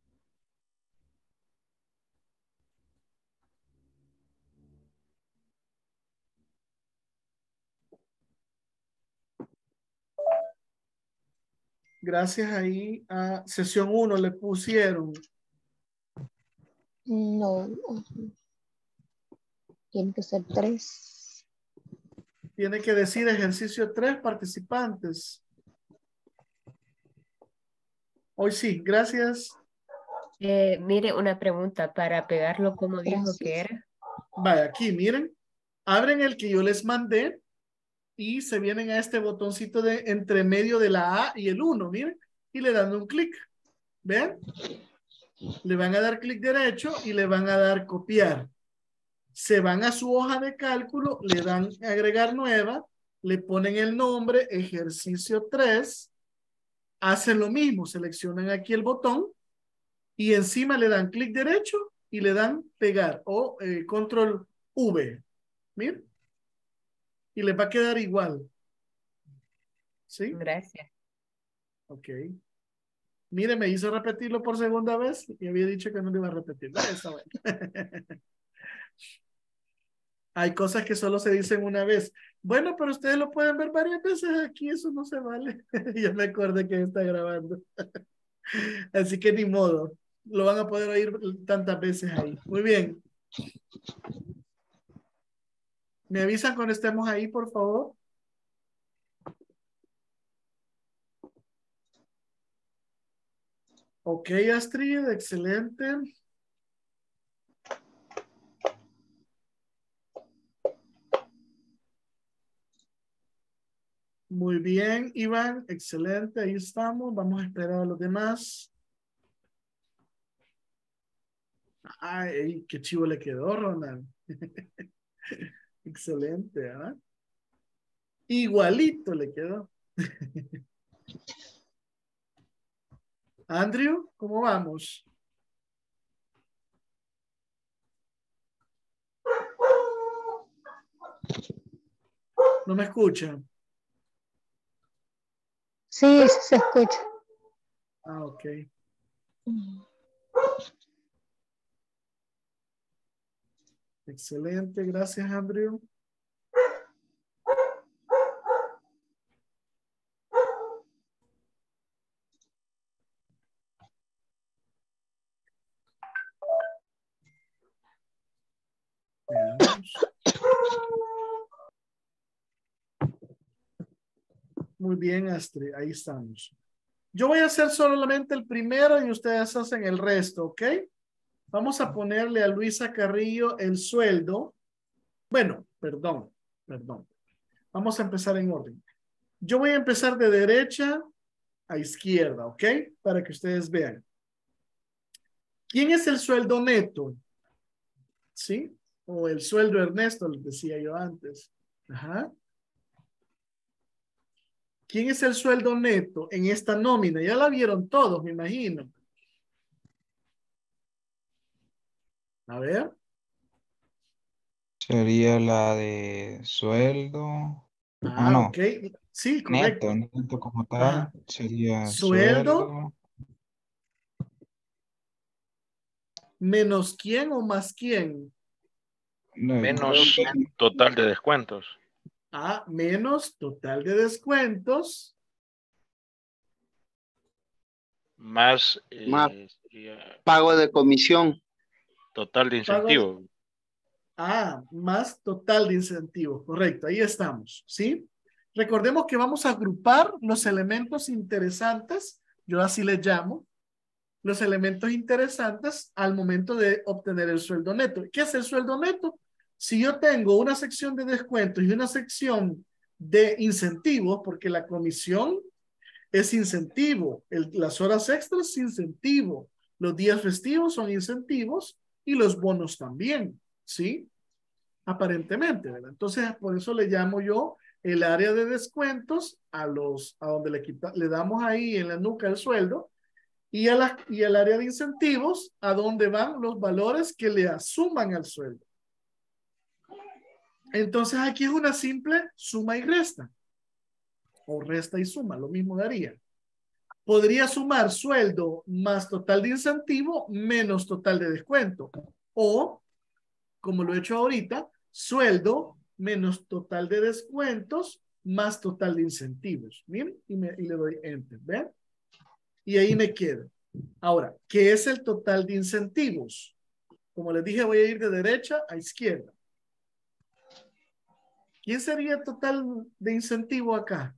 Gracias ahí a sesión 1 le pusieron. No. Tiene que ser 3. Tiene que decir ejercicio 3 participantes. Hoy sí, gracias. Mire, una pregunta para pegarlo como dijo Gracias. que era. Vaya, aquí, miren. Abren el que yo les mandé y se vienen a este botoncito de entre medio de la A y el 1, miren. Y le dan un clic. ¿Ven? Le van a dar clic derecho y le van a dar copiar. Se van a su hoja de cálculo, le dan agregar nueva, le ponen el nombre, ejercicio 3, hacen lo mismo, seleccionan aquí el botón y encima le dan clic derecho y le dan pegar o control V. Miren. Y les va a quedar igual. ¿Sí? Gracias. Ok. Mire, me hizo repetirlo por segunda vez y había dicho que no lo iba a repetir. Está bueno. Hay cosas que solo se dicen una vez. Bueno, pero ustedes lo pueden ver varias veces aquí, eso no se vale. Ya me acordé que está grabando. Así que ni modo. Lo van a poder oír tantas veces ahí. Muy bien. ¿Me avisan cuando estemos ahí, por favor? Ok, Astrid, excelente. Muy bien, Iván, excelente, ahí estamos. Vamos a esperar a los demás. Ay, qué chivo le quedó, Ronald. Excelente, ¿ah? Igualito le quedó. Andrew, ¿cómo vamos? ¿No me escuchan? Sí, sí se escucha. Ok. Excelente, gracias, Andrew. Muy bien, Astrid. Ahí estamos. Yo voy a hacer solamente el primero y ustedes hacen el resto, ¿ok? Vamos a ponerle a Luisa Carrillo el sueldo. Bueno, perdón. Vamos a empezar en orden. Yo voy a empezar de derecha a izquierda, ¿ok? Para que ustedes vean. ¿Quién es el sueldo neto? ¿Sí? O el sueldo Ernesto, les decía yo antes. Ajá. ¿Quién es el sueldo neto en esta nómina? Ya la vieron todos, me imagino. A ver. Sería la de sueldo. Ah, No. ok. Sí, correcto. Neto como tal. Ajá. Sería Sueldo. sueldo. ¿Menos quién o más quién? Menos total de descuentos. Ah, menos total de descuentos. Más, Más pago de comisión. total de incentivo. Más total de incentivo. Correcto, ahí estamos, ¿sí? Recordemos que vamos a agrupar los elementos interesantes, yo así les llamo, los elementos interesantes al momento de obtener el sueldo neto. ¿Qué es el sueldo neto? Si yo tengo una sección de descuentos y una sección de incentivos, porque la comisión es incentivo, las horas extras es incentivo, los días festivos son incentivos y los bonos también, ¿sí? Aparentemente, ¿verdad? Entonces, por eso le llamo yo el área de descuentos a donde le damos ahí en la nuca el sueldo y al área de incentivos a donde van los valores que le asuman al sueldo. Entonces, aquí es una simple suma y resta. O resta y suma, lo mismo daría. Podría sumar sueldo más total de incentivo menos total de descuento. O, como lo he hecho ahorita, sueldo menos total de descuentos más total de incentivos. Miren, y le doy enter, ¿ven? Y ahí me quedo. Ahora, ¿qué es el total de incentivos? Como les dije, voy a ir de derecha a izquierda. ¿Quién sería el total de incentivo acá?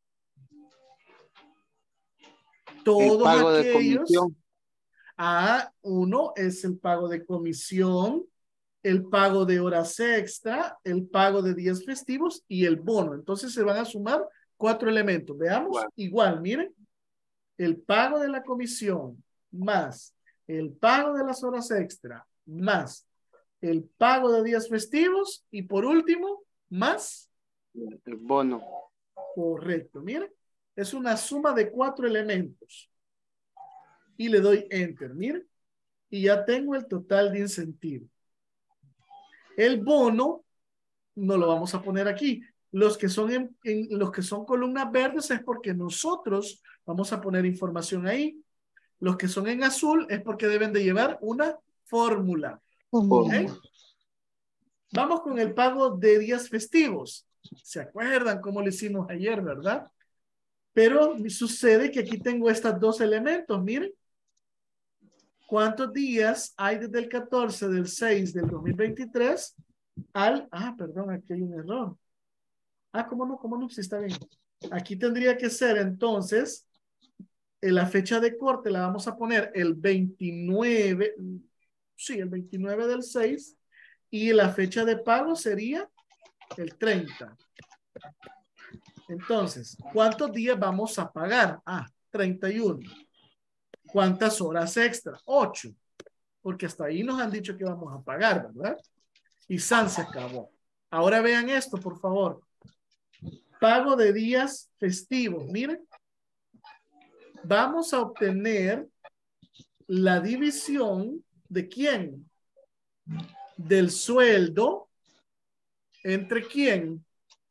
Todos El pago de aquellos. comisión. Uno es el pago de comisión, el pago de horas extra, el pago de días festivos y el bono. Entonces se van a sumar 4 elementos. Veamos, igual, miren. El pago de la comisión más el pago de las horas extra más el pago de días festivos y por último más el bono. Correcto, miren. Es una suma de 4 elementos. Y le doy enter, miren. Y ya tengo el total de incentivo. El bono no lo vamos a poner aquí. Los que son los que son columnas verdes es porque nosotros vamos a poner información ahí. Los que son en azul es porque deben de llevar una fórmula. ¿Okay? Vamos con el pago de días festivos. ¿Se acuerdan cómo lo hicimos ayer, verdad? Pero sucede que aquí tengo estos 2 elementos, miren. ¿Cuántos días hay desde el 14 del 6 del 2023 al... perdón, aquí hay un error. ¿Cómo no? Sí, está bien. Aquí tendría que ser entonces, en la fecha de corte la vamos a poner el 29, sí, el 29 del 6 y la fecha de pago sería el 30. Entonces, ¿cuántos días vamos a pagar? 31. ¿Cuántas horas extra? 8. Porque hasta ahí nos han dicho que vamos a pagar, ¿verdad? Y San se acabó. Ahora vean esto, por favor. Pago de días festivos. Miren. Vamos a obtener la división de quién? Del sueldo. ¿Entre quién?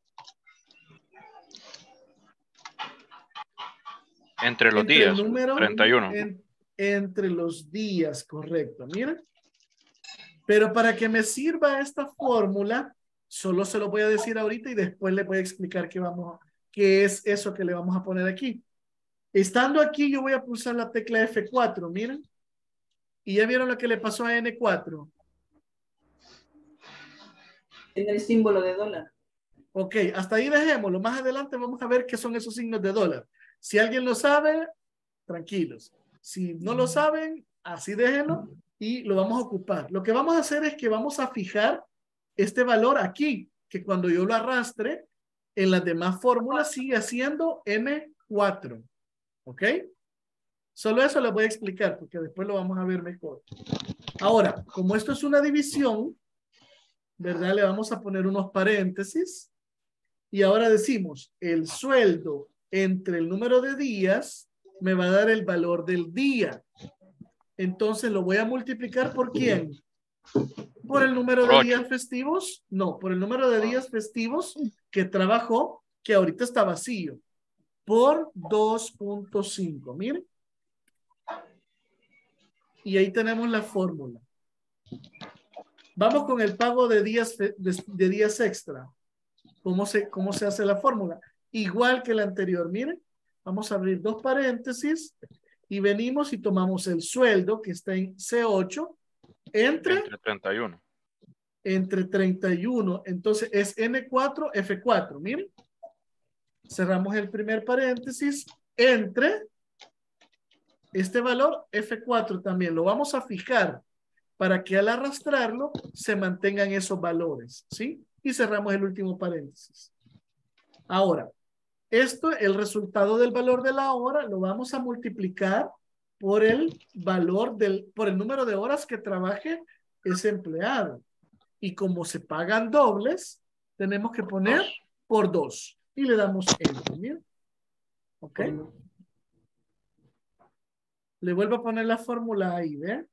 Entre los días. El número, 31. Entre los días, correcto. Miren. Pero para que me sirva esta fórmula, solo se lo voy a decir ahorita y después le voy a explicar qué es eso que le vamos a poner aquí. Estando aquí, yo voy a pulsar la tecla F4, miren. Y ya vieron lo que le pasó a N4. En el símbolo de dólar. Ok, hasta ahí dejémoslo. Más adelante vamos a ver qué son esos signos de dólar. Si alguien lo sabe, tranquilos. Si no lo saben, así déjenlo y lo vamos a ocupar. Lo que vamos a hacer es que vamos a fijar este valor aquí, que cuando yo lo arrastre, en las demás fórmulas sigue siendo M4. ¿Ok? Solo eso les voy a explicar porque después lo vamos a ver mejor. Ahora, como esto es una división, ¿verdad? Le vamos a poner unos paréntesis. Y ahora decimos, el sueldo entre el número de días me va a dar el valor del día. Entonces lo voy a multiplicar ¿por quién? ¿Por el número de días festivos? No, por el número de días festivos que trabajó, que ahorita está vacío. Por 2.5. Miren. Y ahí tenemos la fórmula. Vamos con el pago de días, de días extra. ¿Cómo se hace la fórmula? Igual que la anterior. Miren, vamos a abrir dos paréntesis y venimos y tomamos el sueldo que está en C8 entre 31. Entre 31. Entonces es N4, F4. Miren. Cerramos el primer paréntesis entre este valor F4 también. Lo vamos a fijar para que al arrastrarlo se mantengan esos valores. ¿Sí? Y cerramos el último paréntesis. Ahora, el resultado del valor de la hora lo vamos a multiplicar por el valor por el número de horas que trabaje ese empleado. Y como se pagan dobles, tenemos que poner por 2. Y le damos enter. Miren. ¿Ok? Le vuelvo a poner la fórmula ahí, ¿ve?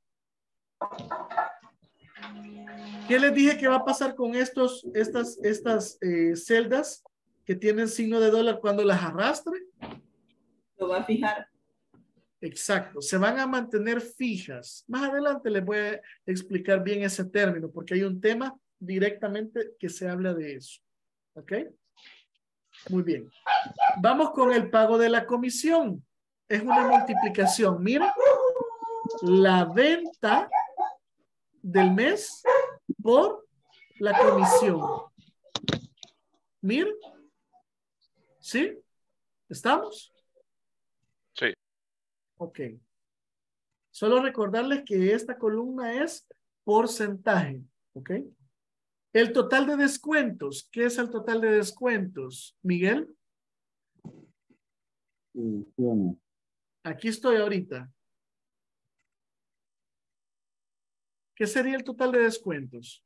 ¿Qué les dije que va a pasar con estas celdas que tienen signo de dólar cuando las arrastre? Lo va a fijar. Exacto, se van a mantener fijas. Más adelante les voy a explicar bien ese término porque hay un tema directamente que se habla de eso. ¿Ok? Muy bien. Vamos con el pago de la comisión. Es una multiplicación. Miren, la venta del mes por la comisión. Miren. ¿Sí? ¿Estamos? Sí. Ok. Solo recordarles que esta columna es porcentaje. ¿Ok? El total de descuentos. ¿Qué es el total de descuentos? Miguel. Aquí estoy ahorita. ¿Qué sería el total de descuentos?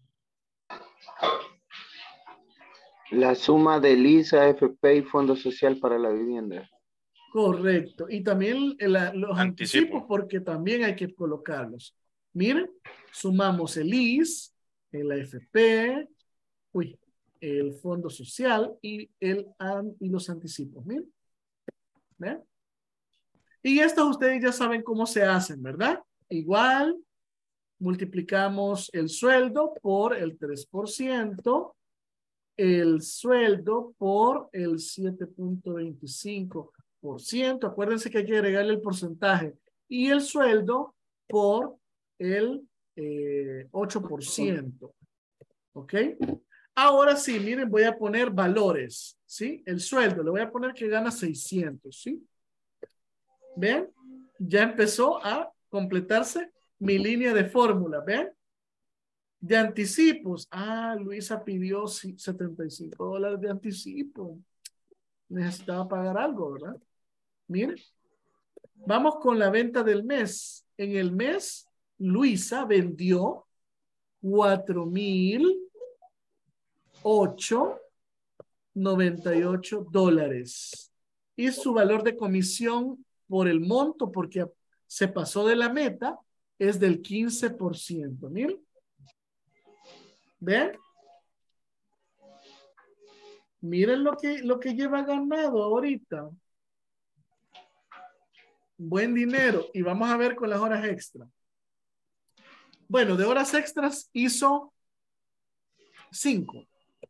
La suma de ISA, AFP y Fondo Social para la Vivienda. Correcto. Y también los anticipos porque también hay que colocarlos. Miren, sumamos el IS, el AFP, el Fondo Social y los anticipos. Miren. ¿Ven? Y estos ustedes ya saben cómo se hacen, ¿verdad? Igual, multiplicamos el sueldo por el 3%, el sueldo por el 7.25%. Acuérdense que hay que agregarle el porcentaje. Y el sueldo por el 8%. ¿Ok? Ahora sí, miren, voy a poner valores. ¿Sí? El sueldo, le voy a poner que gana 600. ¿Sí? ¿Ven? Ya empezó a completarse mi línea de fórmula. ¿Ven? De anticipos. Luisa pidió $75 de anticipo. Necesitaba pagar algo, ¿verdad? Miren. Vamos con la venta del mes. En el mes, Luisa vendió $4,008.98. Y su valor de comisión por el monto, porque se pasó de la meta, es del 15%. Miren. ¿Ven? Miren lo que lleva ganado ahorita. Buen dinero. Y vamos a ver con las horas extra. Bueno, de horas extras hizo 5.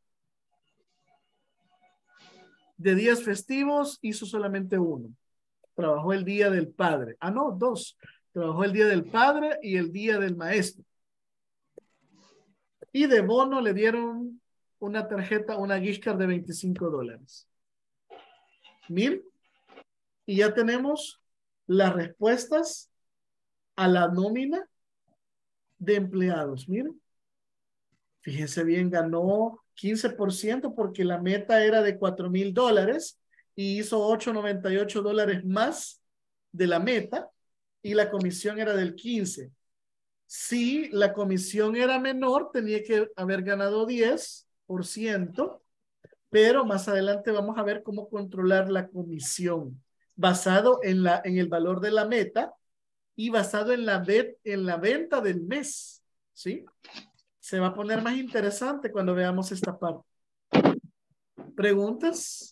De días festivos hizo solamente 1. Trabajó el día del padre. No, 2. Trabajó el día del padre y el día del maestro. Y de bono le dieron una tarjeta, una gift card de $25. 1000. Y ya tenemos las respuestas a la nómina de empleados. Miren, fíjense bien, ganó 15% porque la meta era de $4,000 y hizo $8.98 más de la meta y la comisión era del 15%. Si la comisión era menor, tenía que haber ganado 10%, pero más adelante vamos a ver cómo controlar la comisión basado en el valor de la meta y basado en la venta del mes, ¿sí? Se va a poner más interesante cuando veamos esta parte. ¿Preguntas?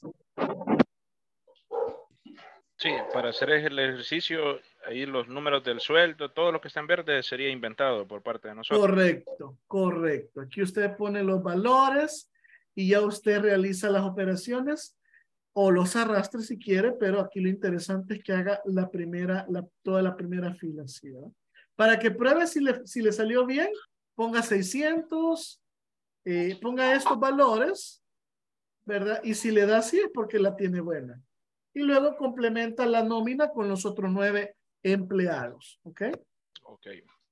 Sí, para hacer el ejercicio, ahí los números del sueldo, todo lo que está en verde sería inventado por parte de nosotros. Correcto, correcto. Aquí usted pone los valores y ya usted realiza las operaciones o los arrastre si quiere, pero aquí lo interesante es que haga toda la primera fila, ¿sí, ¿verdad? Para que pruebe si le salió bien, ponga 600, ponga estos valores, ¿verdad? Y si le da así es porque la tiene buena. Y luego complementa la nómina con los otros 9 empleados, ¿ok? Ok.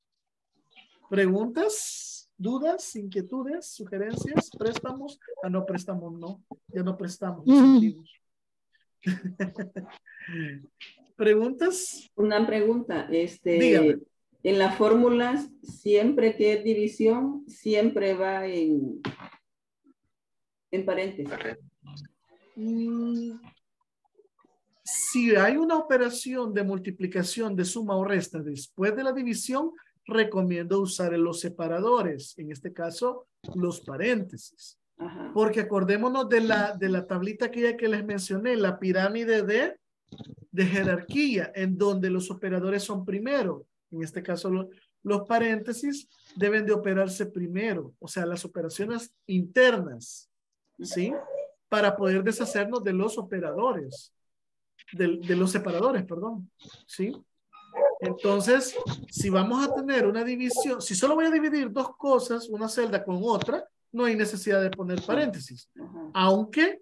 ¿Preguntas? ¿Dudas? ¿Inquietudes? ¿Sugerencias? ¿Préstamos? Ah, no, préstamos no. Ya no prestamos. ¿Preguntas? Una pregunta, Dígame. en las fórmulas, siempre que es división, siempre va en paréntesis. Si hay una operación de multiplicación de suma o resta después de la división, recomiendo usar los separadores, en este caso, los paréntesis. Ajá. Porque acordémonos de la tablita aquella que les mencioné, la pirámide de jerarquía, en donde los operadores son primero. En este caso, los paréntesis deben de operarse primero, o sea, las operaciones internas, ¿sí? Para poder deshacernos de los operadores, de los separadores, perdón, ¿sí? Entonces, si vamos a tener una división, si solo voy a dividir dos cosas, una celda con otra, no hay necesidad de poner paréntesis. Aunque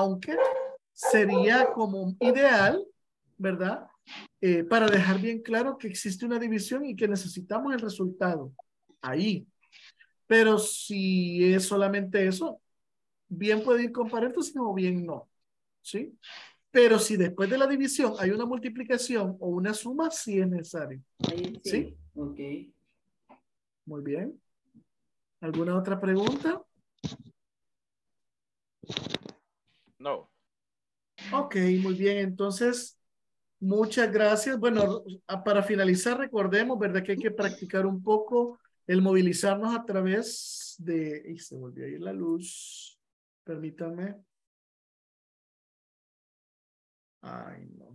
sería como ideal, ¿verdad? Para dejar bien claro que existe una división y que necesitamos el resultado ahí. Pero si es solamente eso, bien puede ir con paréntesis o bien no, ¿sí? Pero si después de la división hay una multiplicación o una suma, sí es necesario. Ahí sí. ¿Sí? Ok. Muy bien. ¿Alguna otra pregunta? No. Ok, muy bien. Entonces, muchas gracias. Bueno, para finalizar, recordemos, ¿verdad? Que hay que practicar un poco el movilizarnos a través de... Y se volvió a ir la luz. Permítanme. Ay, no.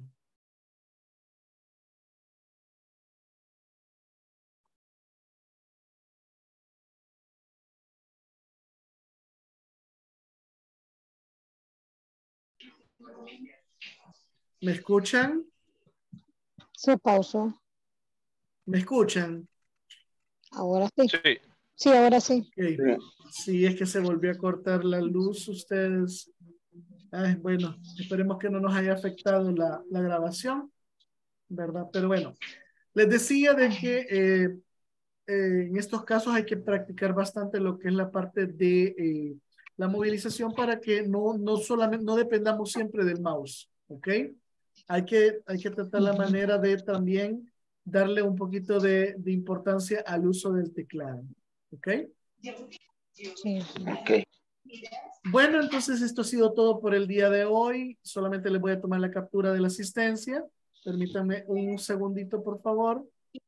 ¿Me escuchan? Se pausó. ¿Me escuchan? Ahora sí. Sí. Sí, ahora sí. Okay. Sí, es que se volvió a cortar la luz ustedes. Ay, bueno, esperemos que no nos haya afectado la grabación, ¿verdad? Pero bueno, les decía de que en estos casos hay que practicar bastante lo que es la parte de la movilización para que no solamente, no dependamos siempre del mouse, ¿ok? Hay que tratar la manera de también darle un poquito de importancia al uso del teclado, ¿ok? Sí. Ok. Bueno, entonces esto ha sido todo por el día de hoy. Solamente les voy a tomar la captura de la asistencia. Permítanme un segundito, por favor.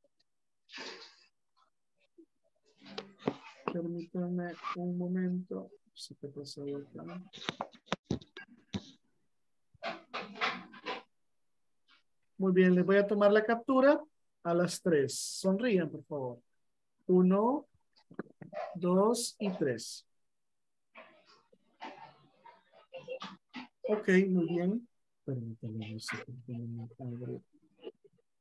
Permítanme un momento. Si te pasó acá. Muy bien, les voy a tomar la captura a las 3. Sonrían, por favor. 1, 2 y 3. Ok, muy bien. Permítanme, no sé por qué no me abre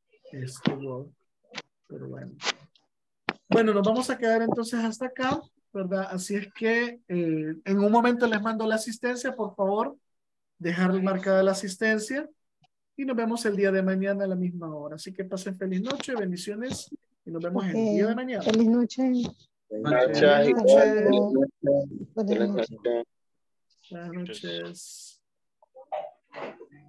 este Word, pero bueno. Bueno, nos vamos a quedar entonces hasta acá. ¿verdad? Así es que en un momento les mando la asistencia, por favor, dejar marcada la asistencia y nos vemos el día de mañana a la misma hora. Así que pasen feliz noche, bendiciones y nos vemos el día de mañana. Feliz noche. Buenas Buenas noches. Buenas noches. Buenas noches.